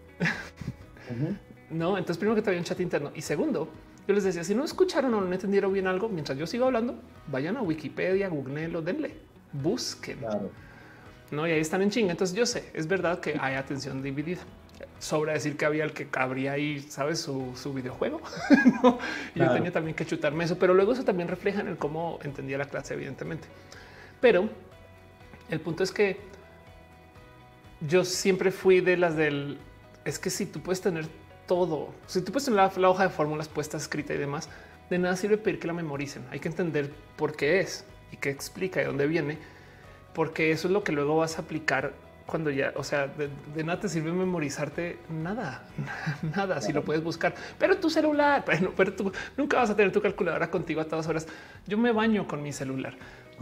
No, entonces primero que te había un chat interno y segundo, yo les decía, si no escucharon o no entendieron bien algo, mientras yo sigo hablando, vayan a Wikipedia, googleenlo, denle, busquen. Claro. No, y ahí están en chinga. Entonces yo sé, es verdad que hay atención dividida. Sobra decir que había el que cabría ahí, sabes, su videojuego. ¿No? Y yo tenía también que chutarme eso, pero luego eso también refleja en el cómo entendía la clase, evidentemente. Pero el punto es que yo siempre fui de las del es que si tú puedes tener todo, si tú puedes tener la hoja de fórmulas puesta escrita y demás, de nada sirve pedir que la memoricen. Hay que entender por qué es y qué explica, de dónde viene, porque eso es lo que luego vas a aplicar cuando ya, o sea, de nada te sirve memorizarte nada, nada, si lo puedes buscar, pero tu celular, bueno, pero tú nunca vas a tener tu calculadora contigo a todas horas. Yo me baño con mi celular.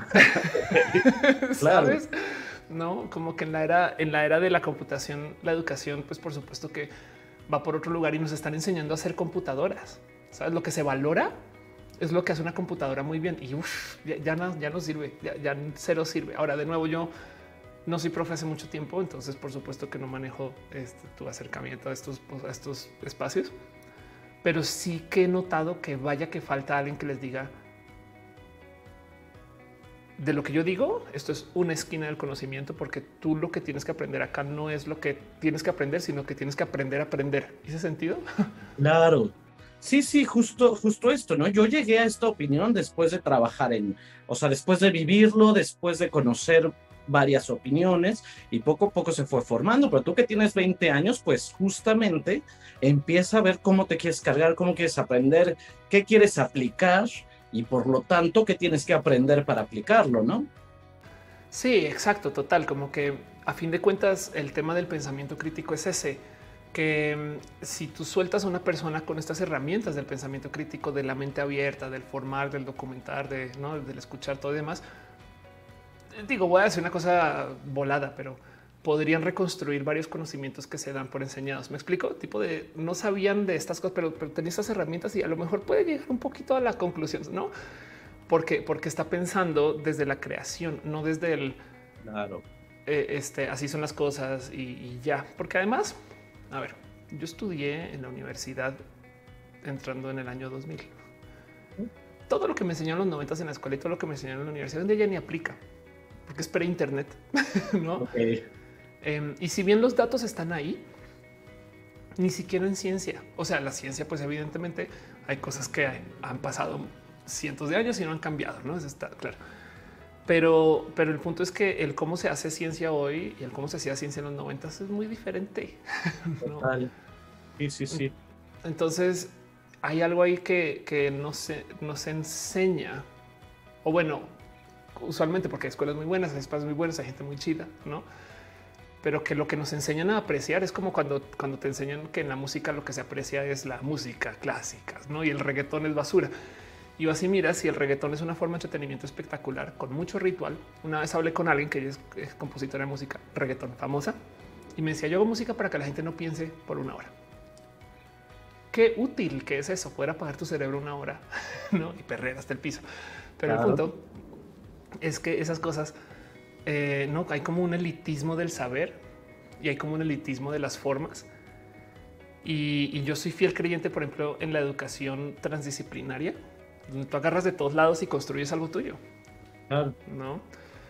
¿Sabes? No, como que en la era de la computación, la educación, pues por supuesto que va por otro lugar y nos están enseñando a hacer computadoras. ¿Sabes? Lo que se valora es lo que hace una computadora muy bien y ya no sirve, ya cero sirve. Ahora, de nuevo, yo no soy profe hace mucho tiempo, entonces por supuesto que no manejo tu acercamiento a estos espacios, pero sí que he notado que vaya que falta alguien que les diga de lo que yo digo. Esto es una esquina del conocimiento, porque tú lo que tienes que aprender acá no es lo que tienes que aprender, sino que tienes que aprender a aprender. ¿Hice sentido? Claro. Sí, sí, justo esto, ¿no? Yo llegué a esta opinión después de trabajar o sea, después de vivirlo, después de conocer varias opiniones y poco a poco se fue formando, pero tú que tienes 20 años, pues justamente empieza a ver cómo te quieres cargar, cómo quieres aprender, qué quieres aplicar y por lo tanto, qué tienes que aprender para aplicarlo, ¿no? Sí, exacto, total. Como que a fin de cuentas el tema del pensamiento crítico es ese, que si tú sueltas a una persona con estas herramientas del pensamiento crítico, de la mente abierta, del formar, del documentar, ¿no? Del escuchar todo y demás, digo, voy a decir una cosa volada, pero podrían reconstruir varios conocimientos que se dan por enseñados. Me explico, tipo de no sabían de estas cosas, pero tenían estas herramientas y a lo mejor puede llegar un poquito a la conclusión, ¿no? Porque está pensando desde la creación, no desde el Claro. Así son las cosas y ya. Porque además, a ver, yo estudié en la universidad entrando en el año 2000. Todo lo que me enseñaron en los 90 en la escuela y todo lo que me enseñaron en la universidad donde ya ni aplica, porque es pre-internet, ¿no? Okay. Y si bien los datos están ahí, ni siquiera en ciencia. O sea, la ciencia, pues evidentemente hay cosas que han pasado cientos de años y no han cambiado, ¿no? Eso está claro. Pero el punto es que el cómo se hace ciencia hoy y el cómo se hacía ciencia en los 90 es muy diferente, ¿no? Total. Sí, sí, sí. Entonces hay algo ahí que no se enseña, o bueno, usualmente porque hay escuelas muy buenas, hay espacios muy buenos, hay gente muy chida, ¿no? Pero que lo que nos enseñan a apreciar es como cuando te enseñan que en la música lo que se aprecia es la música clásica, ¿no? Y el reggaetón es basura. Y así mira, si el reggaetón es una forma de entretenimiento espectacular con mucho ritual. Una vez hablé con alguien que es compositora de música reggaetón famosa y me decía: yo hago música para que la gente no piense por una hora. Qué útil que es eso, poder apagar tu cerebro una hora, ¿no? Y perrer hasta el piso. Pero el punto es que esas cosas no hay como un elitismo del saber y hay como un elitismo de las formas. Y yo soy fiel creyente, por ejemplo, en la educación transdisciplinaria, donde tú agarras de todos lados y construyes algo tuyo, ¿no?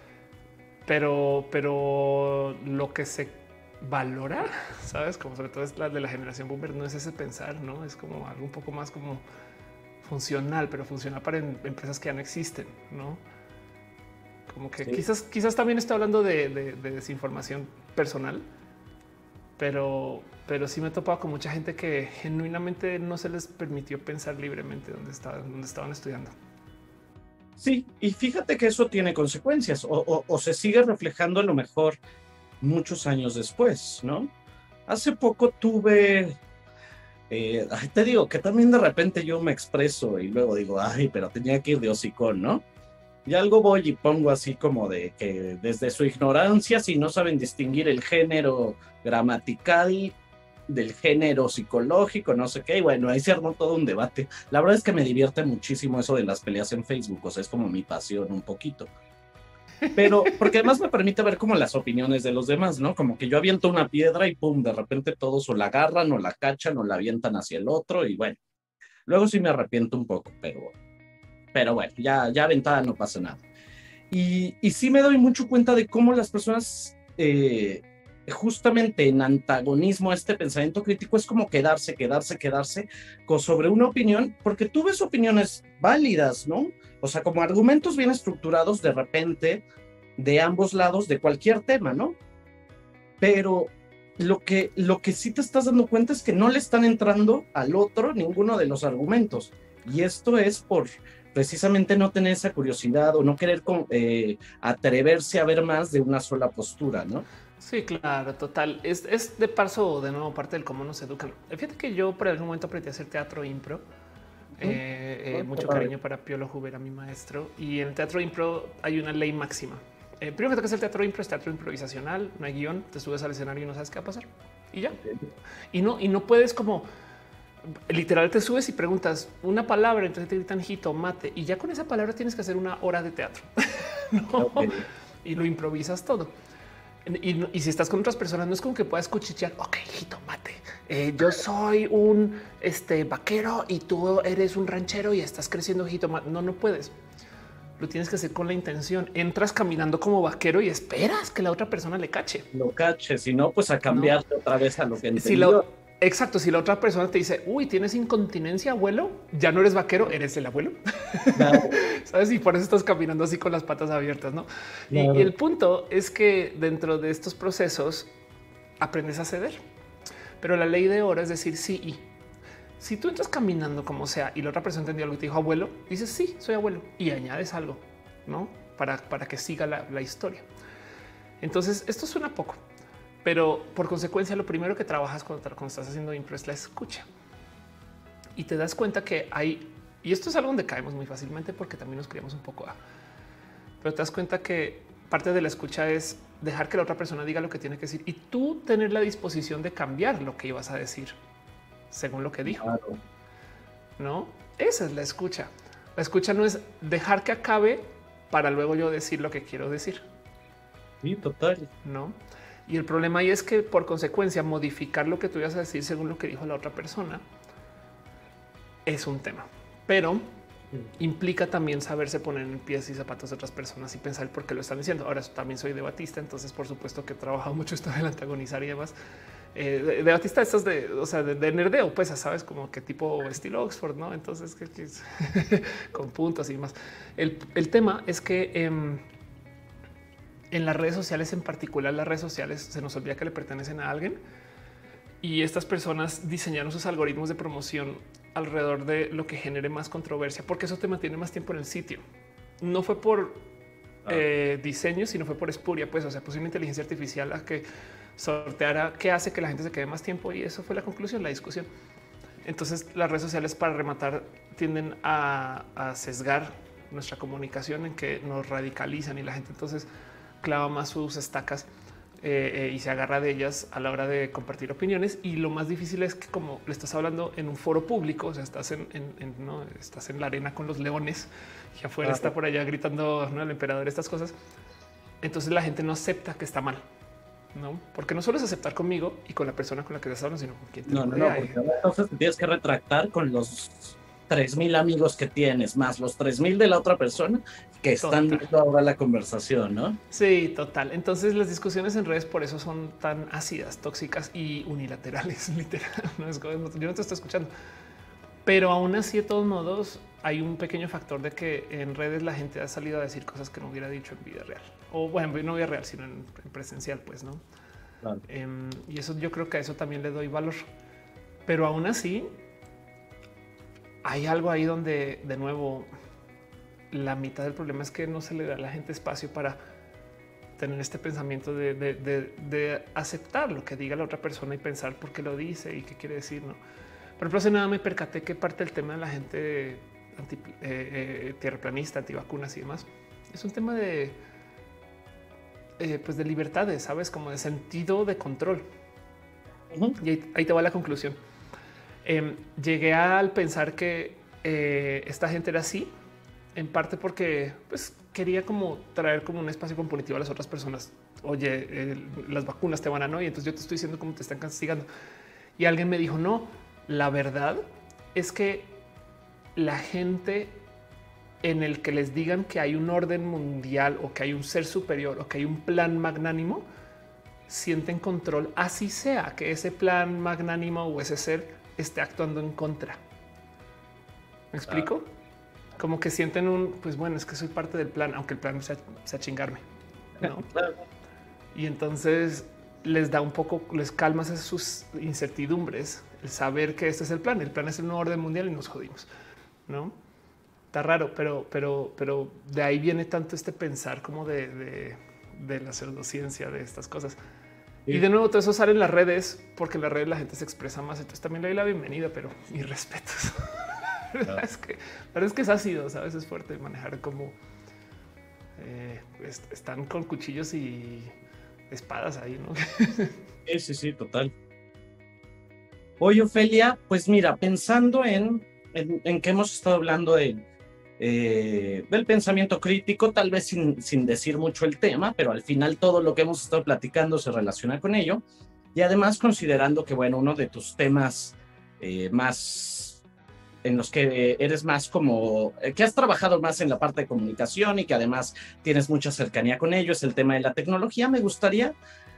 Pero lo que se valora, sabes, como sobre todo es la de la generación boomer, no es ese pensar, no es como algo un poco más como funcional, pero funcional para empresas que ya no existen, no? Como que quizás también está hablando de desinformación personal, pero sí me he topado con mucha gente que genuinamente no se les permitió pensar libremente donde estaban estudiando. Sí, y fíjate que eso tiene consecuencias o se sigue reflejando a lo mejor muchos años después, ¿no? Hace poco tuve, te digo que también de repente yo me expreso y luego digo, ay, pero tenía que ir de hocicón, ¿no? Y algo voy y pongo así como de que desde su ignorancia, si no saben distinguir el género gramatical del género psicológico, no sé qué, y bueno, ahí se armó todo un debate. La verdad es que me divierte muchísimo eso de las peleas en Facebook, o sea, es como mi pasión un poquito. Pero, porque además me permite ver como las opiniones de los demás, ¿no? Como que yo aviento una piedra y pum, de repente todos o la agarran o la cachan o la avientan hacia el otro y bueno, luego sí me arrepiento un poco, pero bueno, ya aventada no pasa nada. Y sí me doy mucho cuenta de cómo las personas justamente en antagonismo a este pensamiento crítico es como quedarse sobre una opinión, porque tú ves opiniones válidas, ¿no? O sea, como argumentos bien estructurados de repente de ambos lados de cualquier tema, ¿no? Pero lo que sí te estás dando cuenta es que no le están entrando al otro ninguno de los argumentos. Y esto es por precisamente no tener esa curiosidad o no querer atreverse a ver más de una sola postura, ¿no? Sí, claro, total. Es de paso, de nuevo, parte del cómo nos educan. Fíjate que yo por algún momento aprendí a hacer teatro impro. Mucho cariño para Piolo Jubera, mi maestro. Y en el teatro impro hay una ley máxima. Primero que tocas el teatro impro, es teatro improvisacional, no hay guión, te subes al escenario y no sabes qué va a pasar. Y ya. Y no puedes como literal te subes y preguntas una palabra, entonces te gritan jitomate y ya con esa palabra tienes que hacer una hora de teatro. ¿No? Okay. Y lo improvisas todo. Y si estás con otras personas, no es como que puedas cuchichear. Ok, jitomate. Yo soy un vaquero y tú eres un ranchero y estás creciendo jitomate. No, no puedes. Lo tienes que hacer con la intención. Entras caminando como vaquero y esperas que la otra persona le cache. Lo cache, si no, pues a cambiarte otra vez a lo que entendió. Exacto. Si la otra persona te dice, uy, tienes incontinencia, abuelo, ya no eres vaquero, eres el abuelo. Claro. Sabes? Y por eso estás caminando así con las patas abiertas, ¿no? Claro. Y el punto es que dentro de estos procesos aprendes a ceder. Pero la ley de oro es decir sí y. Si tú entras caminando como sea y la otra persona entendió algo y te dijo abuelo, dices sí, soy abuelo y añades algo, ¿no? Para que siga la historia. Entonces esto suena poco, pero por consecuencia lo primero que trabajas cuando estás haciendo impro es la escucha. Y te das cuenta que hay, y esto es algo donde caemos muy fácilmente porque también nos criamos un poco, pero te das cuenta que parte de la escucha es dejar que la otra persona diga lo que tiene que decir y tú tener la disposición de cambiar lo que ibas a decir según lo que dijo. Claro. No, esa es la escucha. La escucha no es dejar que acabe para luego yo decir lo que quiero decir. Sí, total. No. Y el problema ahí es que por consecuencia modificar lo que tú ibas a decir según lo que dijo la otra persona es un tema, pero implica también saberse poner en pies y zapatos de otras personas y pensar por qué lo están diciendo. Ahora también soy debatista, entonces por supuesto que he trabajado mucho esto del antagonizar y demás. Debatista estos de nerdeo, pues sabes, como que tipo estilo Oxford, ¿no? Entonces con puntos y demás. El tema es que en las redes sociales, en particular las redes sociales, se nos olvida que le pertenecen a alguien y estas personas diseñaron sus algoritmos de promoción alrededor de lo que genere más controversia, porque eso te mantiene más tiempo en el sitio. No fue por diseño, sino fue por espuria, pues, o sea, puso una inteligencia artificial a que sorteara qué hace que la gente se quede más tiempo y eso fue la conclusión, la discusión. Entonces las redes sociales, para rematar, tienden a sesgar nuestra comunicación en que nos radicalizan y la gente entonces clava más sus estacas y se agarra de ellas a la hora de compartir opiniones. Y lo más difícil es que como le estás hablando en un foro público, o sea, estás ¿no? Estás en la arena con los leones y afuera está por allá gritando, ¿no? El emperador, estas cosas. Entonces la gente no acepta que está mal. No, porque no solo es aceptar conmigo y con la persona con la que estás hablando, sino con quien te rodea. Porque entonces te tienes que retractar con los 3000 amigos que tienes, más los 3000 de la otra persona que están viendo ahora la conversación, ¿no? Sí, total. Entonces las discusiones en redes por eso son tan ácidas, tóxicas y unilaterales, literal. No es como, yo no te estoy escuchando. Pero aún así, de todos modos, hay un pequeño factor de que en redes la gente ha salido a decir cosas que no hubiera dicho en vida real. O bueno, no vida real, sino en presencial, pues, ¿no? Claro. Y eso yo creo que a eso también le doy valor. Pero aún así, hay algo ahí donde, de nuevo, la mitad del problema es que no se le da a la gente espacio para tener este pensamiento de aceptar lo que diga la otra persona y pensar por qué lo dice y qué quiere decir, ¿no? Por ejemplo, hace nada me percaté que parte del tema de la gente tierraplanista, antivacunas y demás es un tema de pues de libertades, sabes, como de sentido de control. Y ahí te va la conclusión. Llegué al pensar que esta gente era así, en parte porque pues, quería como traer como un espacio compunitivo a las otras personas. Oye, las vacunas te van a no, y entonces yo te estoy diciendo cómo te están castigando. Y alguien me dijo, no, la verdad es que la gente en el que les digan que hay un orden mundial o que hay un ser superior o que hay un plan magnánimo, sienten control, así sea que ese plan magnánimo o ese ser esté actuando en contra. ¿Me explico? Como que sienten pues bueno, es que soy parte del plan, aunque el plan sea chingarme, ¿no? Y entonces les da un poco, les calma sus incertidumbres, el saber que este es el plan es el nuevo orden mundial y nos jodimos, ¿no? Está raro, pero de ahí viene tanto este pensar como de la pseudociencia, de estas cosas. Sí. Y de nuevo, todo eso sale en las redes, porque en las redes la gente se expresa más. Entonces también le doy la bienvenida, pero mis respetos. Claro. es que es ácido, ¿sabes? Es fuerte manejar como están con cuchillos y espadas ahí, ¿no? Sí, total. Oye, Ofelia, pues mira, pensando en que hemos estado hablando del pensamiento crítico, tal vez sin decir mucho el tema, pero al final todo lo que hemos estado platicando se relaciona con ello. Y además considerando que, bueno, uno de tus temas más en los que eres más como, que has trabajado más en la parte de comunicación y que además tienes mucha cercanía con ello, es el tema de la tecnología. Me gustaría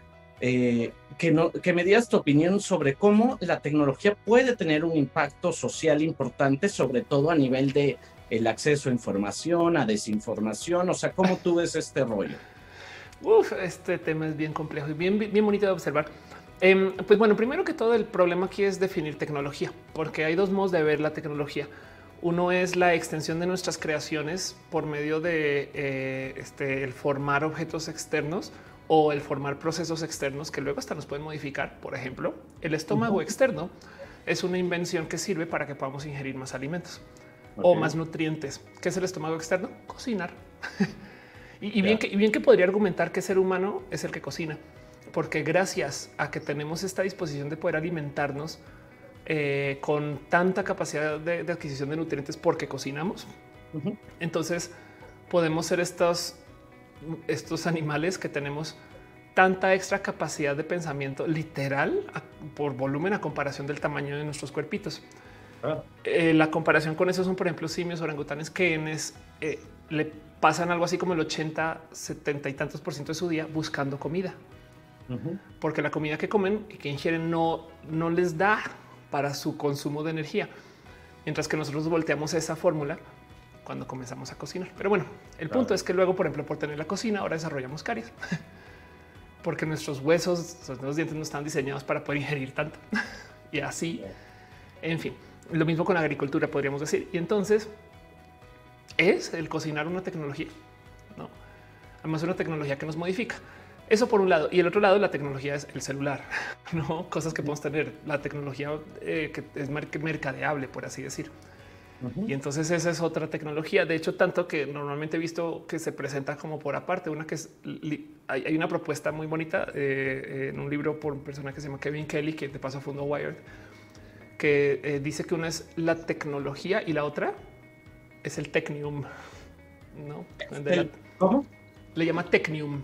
que me dieras tu opinión sobre cómo la tecnología puede tener un impacto social importante, sobre todo a nivel de el acceso a información, a desinformación. O sea, ¿cómo tú ves este rollo? Este tema es bien complejo y bien bonito de observar. Pues bueno, primero que todo, el problema aquí es definir tecnología, porque hay dos modos de ver la tecnología. Uno es la extensión de nuestras creaciones por medio de el formar objetos externos o el formar procesos externos que luego hasta nos pueden modificar. Por ejemplo, el estómago externo es una invención que sirve para que podamos ingerir más alimentos o más nutrientes. ¿Qué es el estómago externo? Cocinar. y bien que podría argumentar que el ser humano es el que cocina, porque gracias a que tenemos esta disposición de poder alimentarnos con tanta capacidad de adquisición de nutrientes porque cocinamos, entonces podemos ser estos animales que tenemos tanta extra capacidad de pensamiento literal por volumen a comparación del tamaño de nuestros cuerpitos. La comparación con eso son, por ejemplo, simios, orangutanes, que le pasan algo así como el 80, 70 y tantos % de su día buscando comida, porque la comida que comen y que ingieren no les da para su consumo de energía, mientras que nosotros volteamos esa fórmula cuando comenzamos a cocinar. Pero bueno, el punto es que luego, por ejemplo, por tener la cocina, ahora desarrollamos caries, porque nuestros huesos, los dientes no están diseñados para poder ingerir tanto. Y así, en fin, lo mismo con la agricultura, podríamos decir. Y entonces, ¿es el cocinar una tecnología? No, además una tecnología que nos modifica. Eso por un lado. Y el otro lado, la tecnología es el celular, no cosas que podemos tener. La tecnología que es mercadeable, por así decir. Y entonces esa es otra tecnología. De hecho, tanto que normalmente he visto que se presenta como por aparte. Una que es, hay una propuesta muy bonita en un libro por un personaje que se llama Kevin Kelly, que de paso fundó Wired, que dice que una es la tecnología y la otra es el technium. No, ¿Cómo? Le llama technium.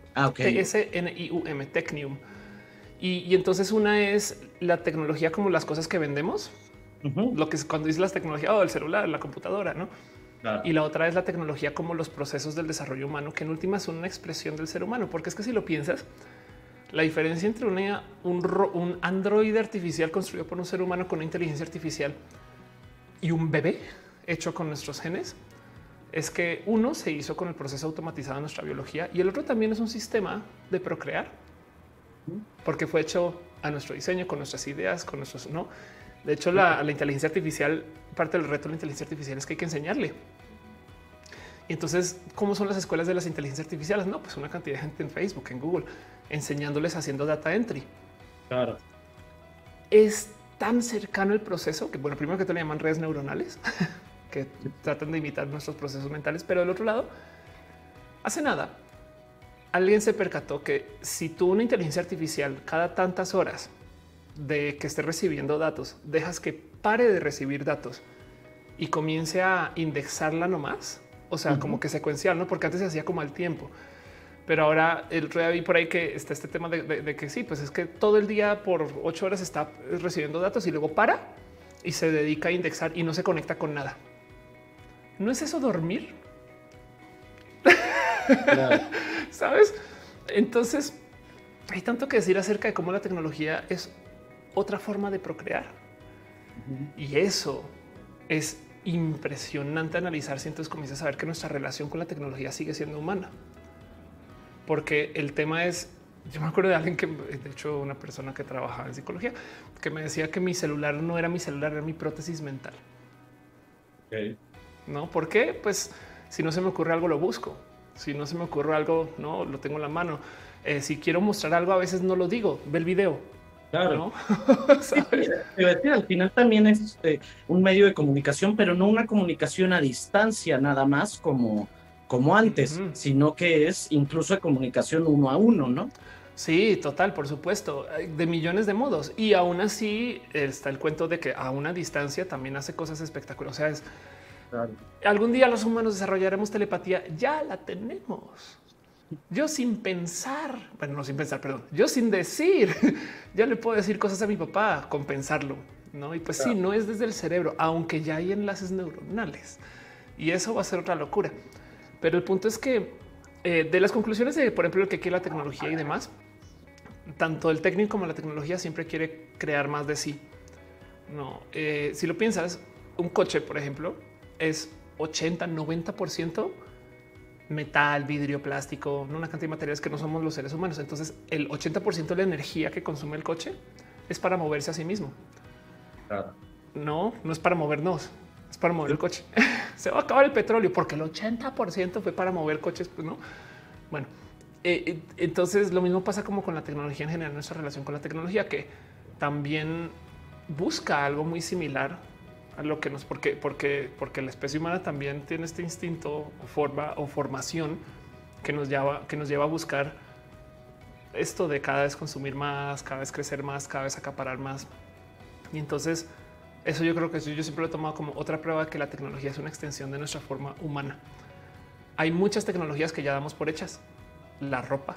TSNIUM, technium. Y entonces una es la tecnología como las cosas que vendemos. Lo que es cuando dice las tecnologías, el celular, la computadora, ¿no? Claro. Y la otra es la tecnología como los procesos del desarrollo humano, que en última son una expresión del ser humano, porque es que si lo piensas, la diferencia entre un androide artificial construido por un ser humano con una inteligencia artificial y un bebé hecho con nuestros genes es que uno se hizo con el proceso automatizado de nuestra biología y el otro también es un sistema de procrear, porque fue hecho a nuestro diseño, con nuestras ideas, con nuestros no. De hecho, la inteligencia artificial, parte del reto de la inteligencia artificial es que hay que enseñarle. Y entonces, ¿cómo son las escuelas de las inteligencias artificiales? No, pues una cantidad de gente en Facebook, en Google, enseñándoles haciendo data entry. Claro. Es tan cercano el proceso que, bueno, primero que todo le llaman redes neuronales que tratan de imitar nuestros procesos mentales, pero del otro lado, hace nada, alguien se percató que si tú una inteligencia artificial cada tantas horas de que esté recibiendo datos, dejas que pare de recibir datos y comience a indexarla nomás, o sea, como que secuencial, ¿no? Porque antes se hacía como al tiempo, pero ahora el otro día vi por ahí que está este tema de que sí, pues es que todo el día por 8 horas está recibiendo datos y luego para y se dedica a indexar y no se conecta con nada. ¿No es eso dormir? Claro. ¿Sabes? Entonces, hay tanto que decir acerca de cómo la tecnología es otra forma de procrear. Y eso es impresionante analizar si entonces comienzas a ver que nuestra relación con la tecnología sigue siendo humana. Porque el tema es, yo me acuerdo de alguien que, de hecho, una persona que trabajaba en psicología, que me decía que mi celular no era mi celular, era mi prótesis mental. Okay. ¿No? ¿Por qué? Pues si no se me ocurre algo, lo busco. Si no se me ocurre algo, no lo tengo en la mano. Si quiero mostrar algo, a veces no lo digo, ve el video. Claro. ¿No? Sí, al final también es un medio de comunicación, pero no una comunicación a distancia nada más como antes, sino que es incluso de comunicación uno a uno, ¿no? Sí, total, por supuesto, de millones de modos. Y aún así está el cuento de que a una distancia también hace cosas espectaculares. O sea, claro. Algún día los humanos desarrollaremos telepatía. Ya la tenemos. Yo sin pensar, bueno, no sin pensar, perdón, yo sin decir, ya le puedo decir cosas a mi papá con pensarlo, ¿no? Y pues claro. Sí, no es desde el cerebro, aunque ya hay enlaces neuronales. Y eso va a ser otra locura. Pero el punto es que de las conclusiones de, por ejemplo, el que quiere la tecnología y demás, tanto el técnico como la tecnología siempre quiere crear más de sí. No, si lo piensas, un coche, por ejemplo, es 80-90% metal, vidrio, plástico, una cantidad de materiales que no somos los seres humanos. Entonces, el 80% de la energía que consume el coche es para moverse a sí mismo. Claro. No es para movernos, es para mover el coche. Se va a acabar el petróleo porque el 80% fue para mover coches, pues no. Bueno, entonces lo mismo pasa como con la tecnología en general, nuestra relación con la tecnología, que también busca algo muy similar a lo que nos, porque la especie humana también tiene este instinto o formación que nos lleva a buscar esto de cada vez consumir más, cada vez crecer más, cada vez acaparar más. Y entonces eso yo creo que yo siempre lo he tomado como otra prueba de que la tecnología es una extensión de nuestra forma humana. Hay muchas tecnologías que ya damos por hechas. La ropa,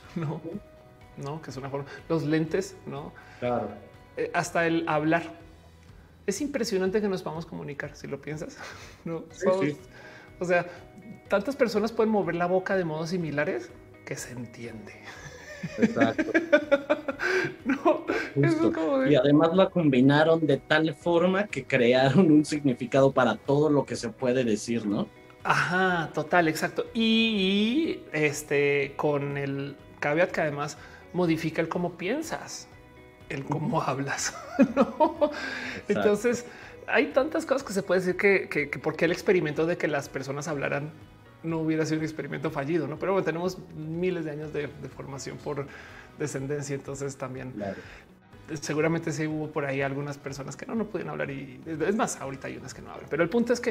no, que es una forma. Los lentes, no. Claro. Hasta el hablar. Es impresionante que nos vamos a comunicar, si lo piensas. No, sí. O sea, tantas personas pueden mover la boca de modos similares que se entiende. Exacto. No, eso es como de... Y además la combinaron de tal forma que crearon un significado para todo lo que se puede decir, ¿no? Ajá, total, exacto. Y con el caveat que además modifica el cómo piensas, el cómo hablas. ¿No? Entonces hay tantas cosas que se puede decir que porque el experimento de que las personas hablaran no hubiera sido un experimento fallido, ¿no? Pero bueno, tenemos miles de años de formación por descendencia, entonces también claro. Seguramente sí hubo por ahí algunas personas que no pudieron hablar y es más, ahorita hay unas que no hablan, pero el punto es que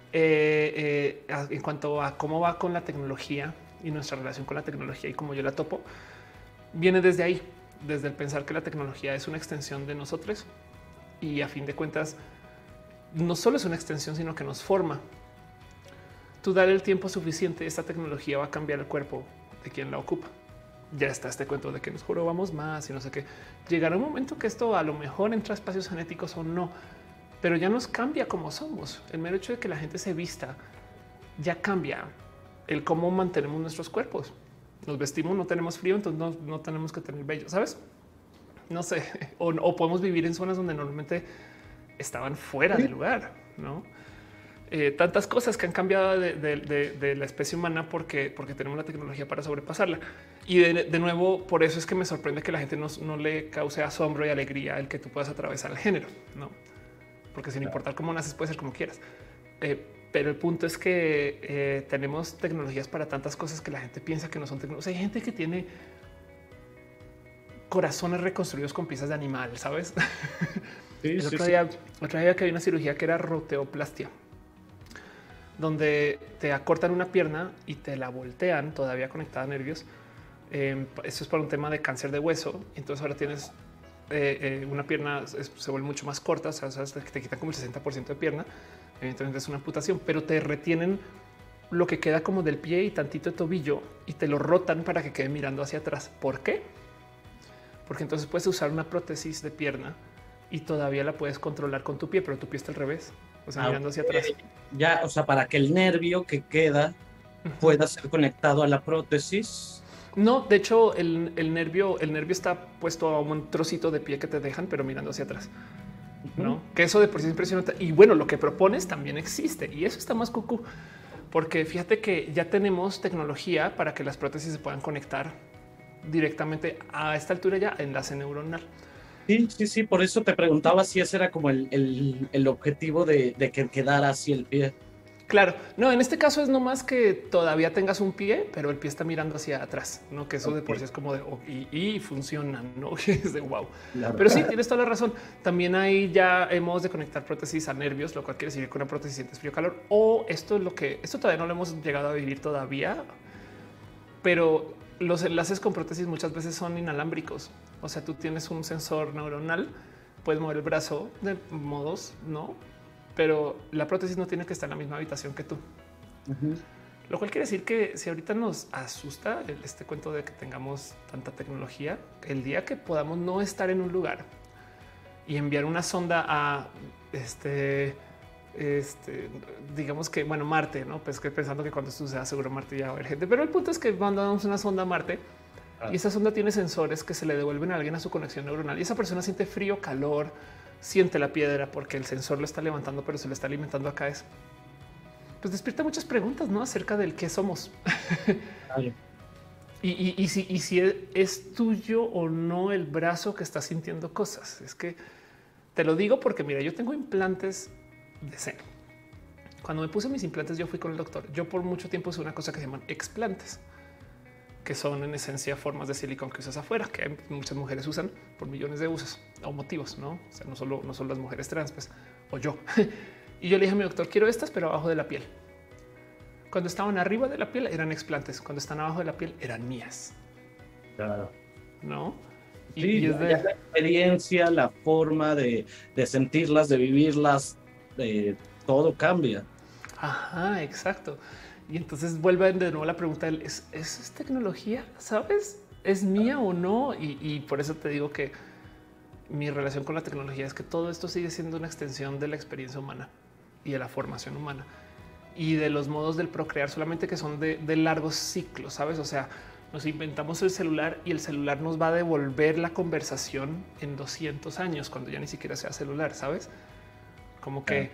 en cuanto a cómo va con la tecnología y nuestra relación con la tecnología y cómo yo la topo, viene desde ahí, desde el pensar que la tecnología es una extensión de nosotros y a fin de cuentas no solo es una extensión, sino que nos forma. Tú dale el tiempo suficiente, esta tecnología va a cambiar el cuerpo de quien la ocupa. Ya está este cuento de que nos jorobamos más y no sé qué. Llegará un momento que esto a lo mejor entra a espacios genéticos o no, pero ya nos cambia como somos. El mero hecho de que la gente se vista ya cambia el cómo mantenemos nuestros cuerpos. Nos vestimos, no tenemos frío, entonces no tenemos que tener vello, ¿sabes? No sé, o podemos vivir en zonas donde normalmente estaban fuera del lugar, ¿no? Tantas cosas que han cambiado de la especie humana porque tenemos la tecnología para sobrepasarla. Y de nuevo, por eso es que me sorprende que la gente no le cause asombro y alegría el que tú puedas atravesar el género, ¿no? Porque sin importar cómo naces, puede ser como quieras. Pero el punto es que tenemos tecnologías para tantas cosas que la gente piensa que no son tecnologías. Hay gente que tiene corazones reconstruidos con piezas de animal, ¿sabes? Sí, el otro día que había una cirugía que era roteoplastia, donde te acortan una pierna y te la voltean todavía conectada a nervios. Eso es para un tema de cáncer de hueso. Entonces ahora tienes una pierna, se vuelve mucho más corta, o sea, te quitan como el 60% de pierna. Evidentemente es una amputación, pero te retienen lo que queda como del pie y tantito de tobillo y te lo rotan para que quede mirando hacia atrás. ¿Por qué? Porque entonces puedes usar una prótesis de pierna y todavía la puedes controlar con tu pie, pero tu pie está al revés, o sea, mirando hacia atrás. Ya, o sea, para que el nervio que queda pueda ser conectado a la prótesis No, de hecho, el nervio está puesto a un trocito de pie que te dejan, pero mirando hacia atrás. No, que eso de por sí es impresionante. Y bueno, lo que propones también existe y eso está más cucú, porque fíjate que ya tenemos tecnología para que las prótesis se puedan conectar directamente a esta altura, ya enlace neuronal. Sí, sí, sí, por eso te preguntaba si ese era como el objetivo de que quedara así el pie. Claro, no, en este caso es nomás que todavía tengas un pie, pero el pie está mirando hacia atrás, no que eso de por sí es como de y funciona, no es de wow. Claro. Pero sí, tienes toda la razón. También hay ya modos de conectar prótesis a nervios, lo cual quiere decir que con una prótesis sientes frío, calor. O esto es lo que esto todavía no lo hemos llegado a vivir todavía, pero los enlaces con prótesis muchas veces son inalámbricos. O sea, tú tienes un sensor neuronal, puedes mover el brazo de modos, no, pero la prótesis no tiene que estar en la misma habitación que tú. Lo cual quiere decir que si ahorita nos asusta este cuento de que tengamos tanta tecnología, el día que podamos no estar en un lugar y enviar una sonda a digamos que bueno, Marte, no, pues que pensando que cuando esto sea seguro Marte ya va a haber gente, pero el punto es que mandamos una sonda a Marte y esa sonda tiene sensores que se le devuelven a alguien a su conexión neuronal y esa persona siente frío, calor, siente la piedra porque el sensor lo está levantando, pero se le está alimentando acá. Es pues despierta muchas preguntas, ¿no? Acerca del qué somos. y si es tuyo o no el brazo que está sintiendo cosas. Es que te lo digo porque mira, yo tengo implantes de seno. Cuando me puse mis implantes, yo fui con el doctor. Yo por mucho tiempo usé una cosa que se llaman explantes, que son en esencia formas de silicón que usas afuera, que muchas mujeres usan por millones de usos o motivos, ¿no? O sea, no solo las mujeres trans, pues, o yo. Y yo le dije a mi doctor, quiero estas, pero abajo de la piel. Cuando estaban arriba de la piel eran explantes, cuando están abajo de la piel eran mías. Claro. ¿No? Y es de la experiencia, la forma de sentirlas, de vivirlas, todo cambia. Ajá, exacto. Y entonces vuelve de nuevo la pregunta, ¿es tecnología? ¿Sabes? ¿Es mía o no? Y por eso te digo que mi relación con la tecnología es que todo esto sigue siendo una extensión de la experiencia humana y de la formación humana y de los modos del procrear, solamente que son de largos ciclos, ¿sabes? O sea, nos inventamos el celular y el celular nos va a devolver la conversación en 200 años, cuando ya ni siquiera sea celular, ¿sabes? Como que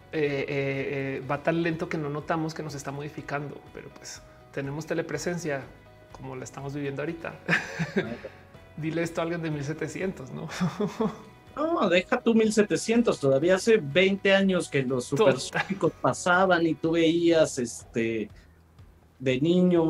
va tan lento que no notamos que nos está modificando, pero pues tenemos telepresencia como la estamos viviendo ahorita. Dile esto a alguien de 1700, ¿no? No, deja tú 1700, todavía hace 20 años que los supersónicos pasaban y tú veías de niño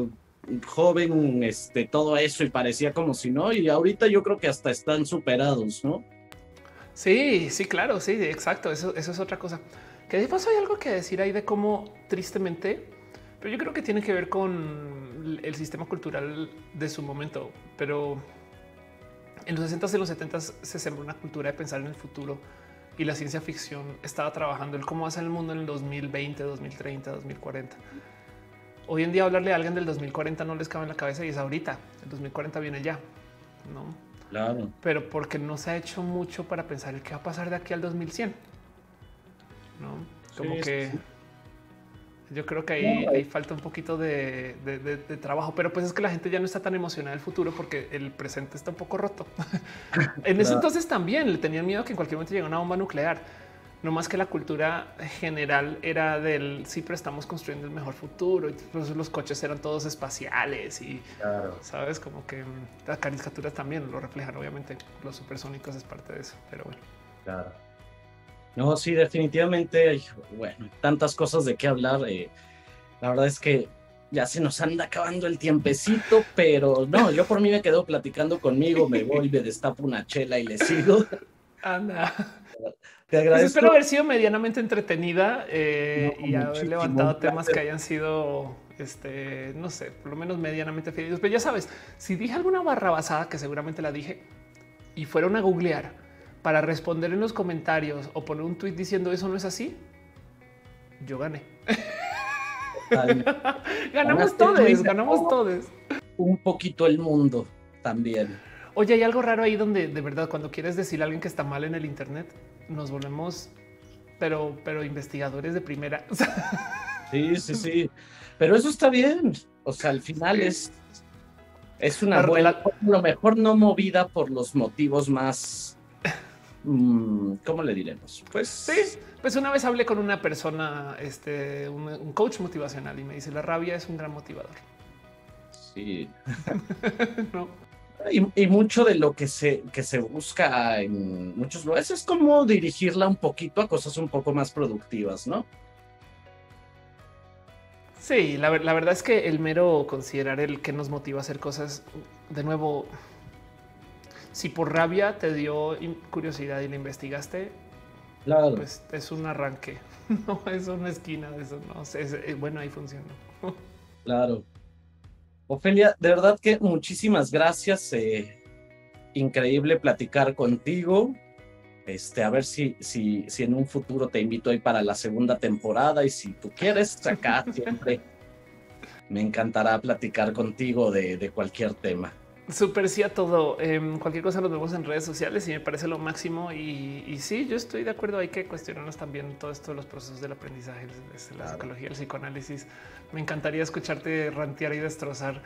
joven todo eso y parecía como si no, y ahorita yo creo que hasta están superados, ¿no? Sí, sí, claro, sí, exacto, eso es otra cosa. Que de paso hay algo que decir ahí de cómo tristemente, pero yo creo que tiene que ver con el sistema cultural de su momento, pero en los 60s y los 70s se sembró una cultura de pensar en el futuro y la ciencia ficción estaba trabajando el cómo hacer el mundo en el 2020, 2030, 2040. Hoy en día hablarle a alguien del 2040 no les cabe en la cabeza y es ahorita. El 2040 viene ya, ¿no? Claro. Pero porque no se ha hecho mucho para pensar el qué va a pasar de aquí al 2100, ¿no? Como que yo creo que ahí falta un poquito de trabajo, pero pues es que la gente ya no está tan emocionada del futuro porque el presente está un poco roto. En ese entonces también le tenían miedo que en cualquier momento llegara una bomba nuclear. No más que la cultura general era del sí, pero estamos construyendo el mejor futuro y pues los coches eran todos espaciales y sabes, como que las caricaturas también lo reflejan. Obviamente los supersónicos es parte de eso, pero bueno. Claro. No, sí, definitivamente hay, bueno, tantas cosas de qué hablar. La verdad es que ya se nos anda acabando el tiempecito, pero no, yo por mí me quedo platicando conmigo, me voy, me destapo una chela y le sigo. Anda. Te agradezco. Pues espero haber sido medianamente entretenida y haber levantado temas que hayan sido, no sé, por lo menos medianamente felices. Pero ya sabes, si dije alguna barrabasada, que seguramente la dije, y fueron a googlear para responder en los comentarios o poner un tweet diciendo eso no es así, yo gané. Ganamos todos. Un poquito el mundo también. Oye, hay algo raro ahí donde de verdad cuando quieres decir a alguien que está mal en el internet, nos volvemos, pero investigadores de primera. Sí. Pero eso está bien. O sea, al final es Es una buena, a lo mejor no movida por los motivos más, ¿cómo le diremos? Pues sí, pues una vez hablé con una persona, un coach motivacional y me dice la rabia es un gran motivador. Sí. No. Y mucho de lo que se busca en muchos lugares es como dirigirla un poquito a cosas un poco más productivas, ¿no? Sí, la verdad es que el mero considerar el que nos motiva a hacer cosas, de nuevo, si por rabia te dio curiosidad y la investigaste, Claro. pues es un arranque, no es una esquina de eso, no sé, bueno, ahí funciona. Claro. Ofelia, de verdad que muchísimas gracias. Increíble platicar contigo. A ver si en un futuro te invito ahí para la segunda temporada y si tú quieres, acá siempre me encantará platicar contigo de cualquier tema. Súper sí a todo. Cualquier cosa nos vemos en redes sociales y me parece lo máximo. Y sí, yo estoy de acuerdo. Hay que cuestionarnos también todo esto de los procesos del aprendizaje, desde la psicología, el psicoanálisis. Me encantaría escucharte rantear y destrozar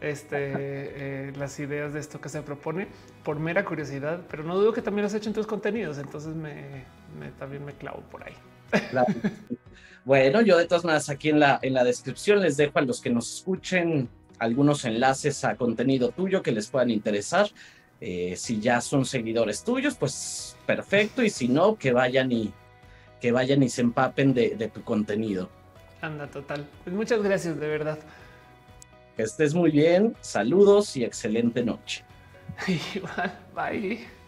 las ideas de esto que se propone por mera curiosidad, pero no dudo que también lo has hecho en tus contenidos. Entonces también me clavo por ahí. Claro. Bueno, yo de todas maneras aquí en la descripción les dejo a los que nos escuchen algunos enlaces a contenido tuyo que les puedan interesar. Si ya son seguidores tuyos, pues perfecto. Y si no, que vayan y se empapen de tu contenido. Anda, total. Pues muchas gracias, de verdad. Que estés muy bien. Saludos y excelente noche. Igual, bye.